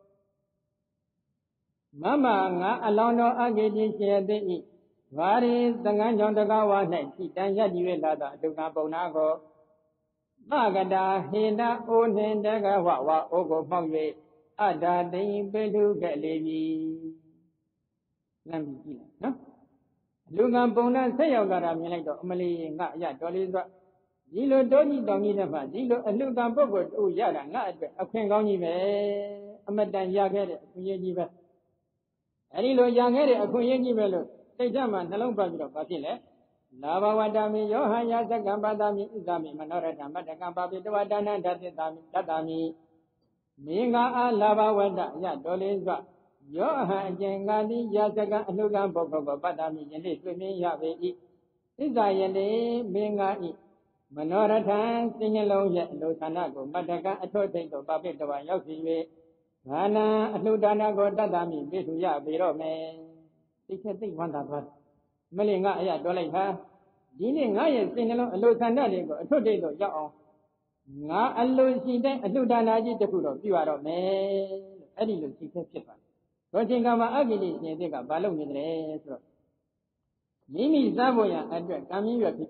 မမငါအလောင်းတော်အဂိတိရှင်သိ၏ဘာရီသံဃာကြောင့်တကားဝ၌ထိတန်ရည်၍လာသောအတုကပုံနာကိုသကတာဟေနအိုနှင်တကဝဝအိုကိုမှောက်၍အတ္တတိပိထုကလေးပြီလမ်းပြီးကြည့်လိုက်နော်အလူကံပုံနာဆက်ရောက်လာတာမြင်လိုက်တော့အမလီငါအရတော်လေးစွဒီလိုတောကြီးတောင်ကြီးတွေမှာဒီလိုအလူကံပုဂ္ဂိုလ်တူရတာငါအတွက်အခွင့်ကောင်းကြီးပဲအမတန်ရခဲ့တဲ့အခွင့်အရေးကြီးပဲအဲဒီလိုရခဲ့တဲ့အခွင့်အရေးကြီးပဲလို့စိတ်ဓာတ်မှာနှလုံးပတ်ပြီးတော့ဘာဖြစ်လဲလာဘဝတ္တမိယောဟယသကံပါတမိဣဇမိမနောရတံမတ္တကံပါပိတဝဒါနံဓတ္တတာမိတတ္တမိမိငါအားလာဘဝတ္တအရတော်လေးစွယောဟံအကျင်ငါတိယသကံအလှကံပုဂ္ဂိုလ်ကိုပတ္တမိယနေ့တွေ့မြင်ရပေ၏ဣဇယနေ့မိငါ၏မနောရထံစိတ်နှလုံးရဲ့အလိုဆန္ဒကိုမတ္တကံအထွတ်ထိပ်သို့ပါပိတဝရောက်စီ၍ဘာနာအလှဒါနကိုတတ္တမိပိထုရပေတော့မယ်သိချက်သိဝန္တာသွားမလင်ငါအရတော်လိုက်ဟာဒီနေ့ငါရဲ့စိတ်နှလုံးအလိုဆန္ဒတွေကိုအထွတ်ထိပ်သို့ရောက်အောင်ငါအလိုရှိတဲ့အလှဒါနကြီးတစ်ခုတော့ပြုရတော့မယ်အဲ့ဒီလိုသိချက်ဖြစ်သွားတယ်တို့ချိန်ကမှာအဂိလိရှင်သစ်ကဘာလုပ်နေတယ်ဆိုတော့မိမိစားဖို့ရန်အတွက်ကံမြင့်ရွက်